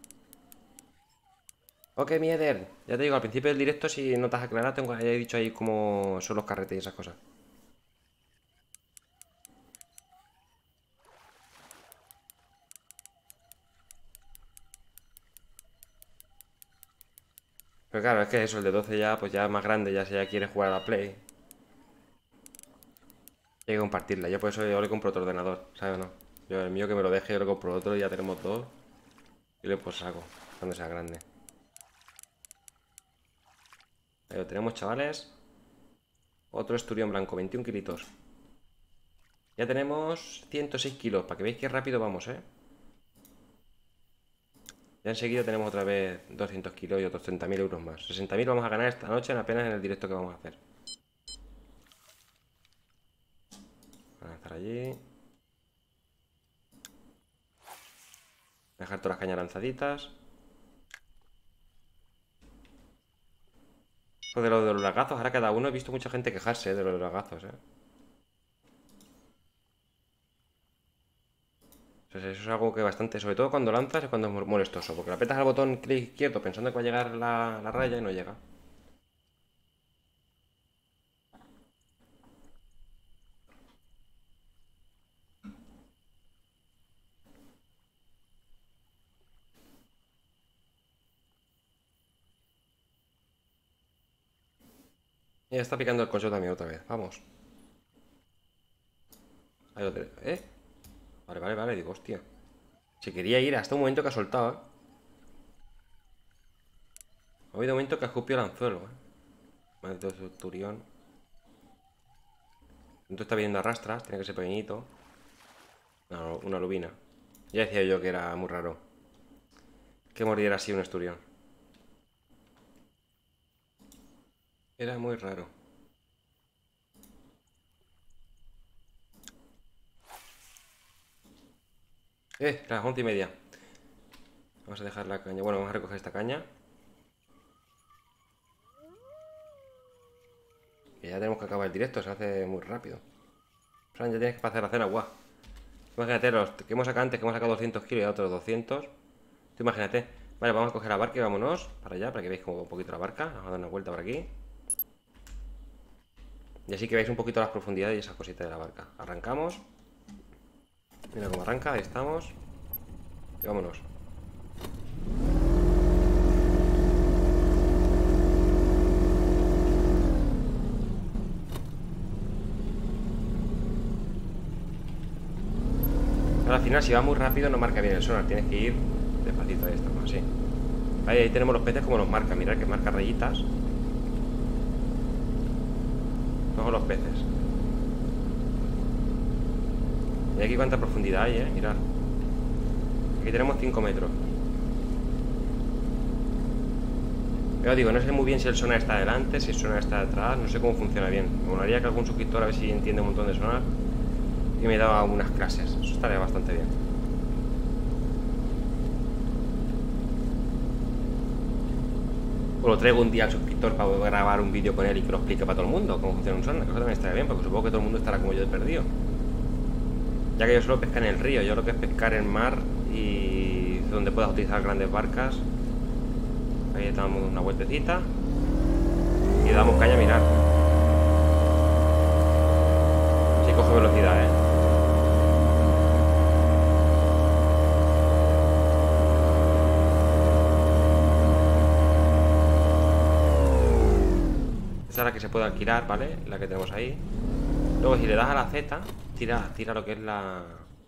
Ok, mi Eder, ya te digo, al principio del directo, si no te has aclarado, tengo ya he dicho ahí cómo son los carretes y esas cosas. Pero claro, es que eso, el de doce ya, pues ya es más grande, ya si ya quiere jugar a la Play. Hay que compartirla, yo por eso yo le compro otro ordenador, ¿sabes o no? Yo el mío que me lo deje, yo le compro otro y ya tenemos dos. Y le pues saco, cuando sea grande. Ahí lo tenemos, chavales. Otro esturión blanco, veintiún kilitos. Ya tenemos ciento seis kilos, para que veáis que rápido vamos, ¿eh? Ya enseguida tenemos otra vez doscientos kilos y otros treinta mil euros más. sesenta mil vamos a ganar esta noche en apenas en el directo que vamos a hacer. Vamos a estar allí. Dejar todas las cañas lanzaditas. Pues de lo de los lagazos, ahora cada uno he visto mucha gente quejarse, ¿eh? De los lagazos, ¿eh? Entonces eso es algo que bastante, sobre todo cuando lanzas, es cuando es molestoso. Porque le apretas al botón clic izquierdo pensando que va a llegar la, la raya y no llega. Y ya está picando el coche también otra vez. Vamos. Ahí lo tenemos. ¿Eh? Vale, vale, vale. Digo, hostia. Se quería ir hasta un momento que ha soltado, ¿eh? Ha habido un momento que ha escupido el anzuelo, ¿eh? Maldito turión. Entonces está viniendo a rastras. Tiene que ser pequeñito. No, una lubina. Ya decía yo que era muy raro que mordiera así un esturión. Era muy raro. Eh, las once y media. Vamos a dejar la caña. Bueno, vamos a recoger esta caña. Que ya tenemos que acabar el directo, se hace muy rápido. Fran, ya tienes que pasar la cena, guau. Imagínate, los que hemos sacado antes, que hemos sacado doscientos kilos y otros doscientos. Tú imagínate. Vale, vamos a coger la barca y vámonos para allá, para que veáis como un poquito la barca. Vamos a dar una vuelta por aquí. Y así que veáis un poquito las profundidades y esas cositas de la barca. Arrancamos. Mira cómo arranca, ahí estamos. Y vámonos. Ahora, al final, si va muy rápido, no marca bien el sonar. Tienes que ir despacito, ahí estamos, así. Ahí, ahí tenemos los peces como los marca. Mirad que marca rayitas. Todos los peces. Y aquí cuánta profundidad hay, eh. Mirad. Aquí tenemos cinco metros. Pero digo, no sé muy bien si el sonar está adelante, si el sonar está detrás. No sé cómo funciona bien. Me molaría que algún suscriptor a ver si entiende un montón de sonar y me daba unas clases. Eso estaría bastante bien. O lo traigo un día al suscriptor para grabar un vídeo con él y que lo explique para todo el mundo cómo funciona un sonar. Eso también estaría bien, porque supongo que todo el mundo estará como yo de perdido. Ya que yo solo pescar en el río, yo lo que es pescar en mar y donde puedas utilizar grandes barcas. Ahí damos una vueltecita y le damos caña a mirar. Sí, coge velocidad, eh. Esta es la que se puede alquilar, ¿vale? La que tenemos ahí. Luego si le das a la Z, tira, tira lo que es la,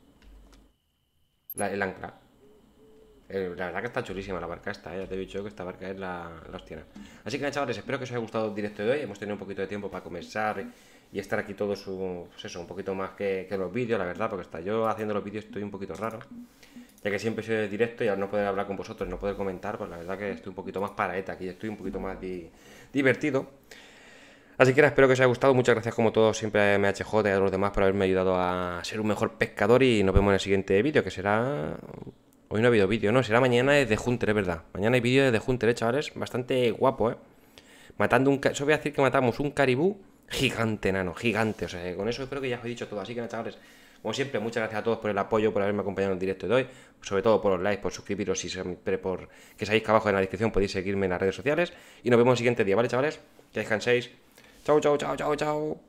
la el ancla. Eh, La verdad que está chulísima la barca esta, ¿eh? Ya te he dicho que esta barca es la, la hostia. Así que chavales, espero que os haya gustado el directo de hoy. Hemos tenido un poquito de tiempo para conversar y estar aquí todo su, pues eso, un poquito más que, que los vídeos, la verdad, porque hasta yo haciendo los vídeos estoy un poquito raro, ya que siempre soy de directo y al no poder hablar con vosotros, no poder comentar, pues la verdad que estoy un poquito más paraeta, aquí estoy un poquito más di divertido. Así que nada, espero que os haya gustado, muchas gracias como todos siempre a M H J y a los demás por haberme ayudado a ser un mejor pescador y nos vemos en el siguiente vídeo, que será... Hoy no ha habido vídeo, no, será mañana desde Hunter, es verdad. Mañana hay vídeo desde Hunter, eh, chavales, bastante guapo, eh. Matando un... Eso voy a decir que matamos un caribú gigante, nano, gigante, o sea, que con eso espero que ya os he dicho todo. Así que nada, chavales, como siempre, muchas gracias a todos por el apoyo, por haberme acompañado en el directo de hoy, sobre todo por los likes, por suscribiros y siempre por que sabéis que abajo en la descripción podéis seguirme en las redes sociales y nos vemos el siguiente día, ¿vale, chavales? Que descanséis. Chao, chao, chao, chao, chao.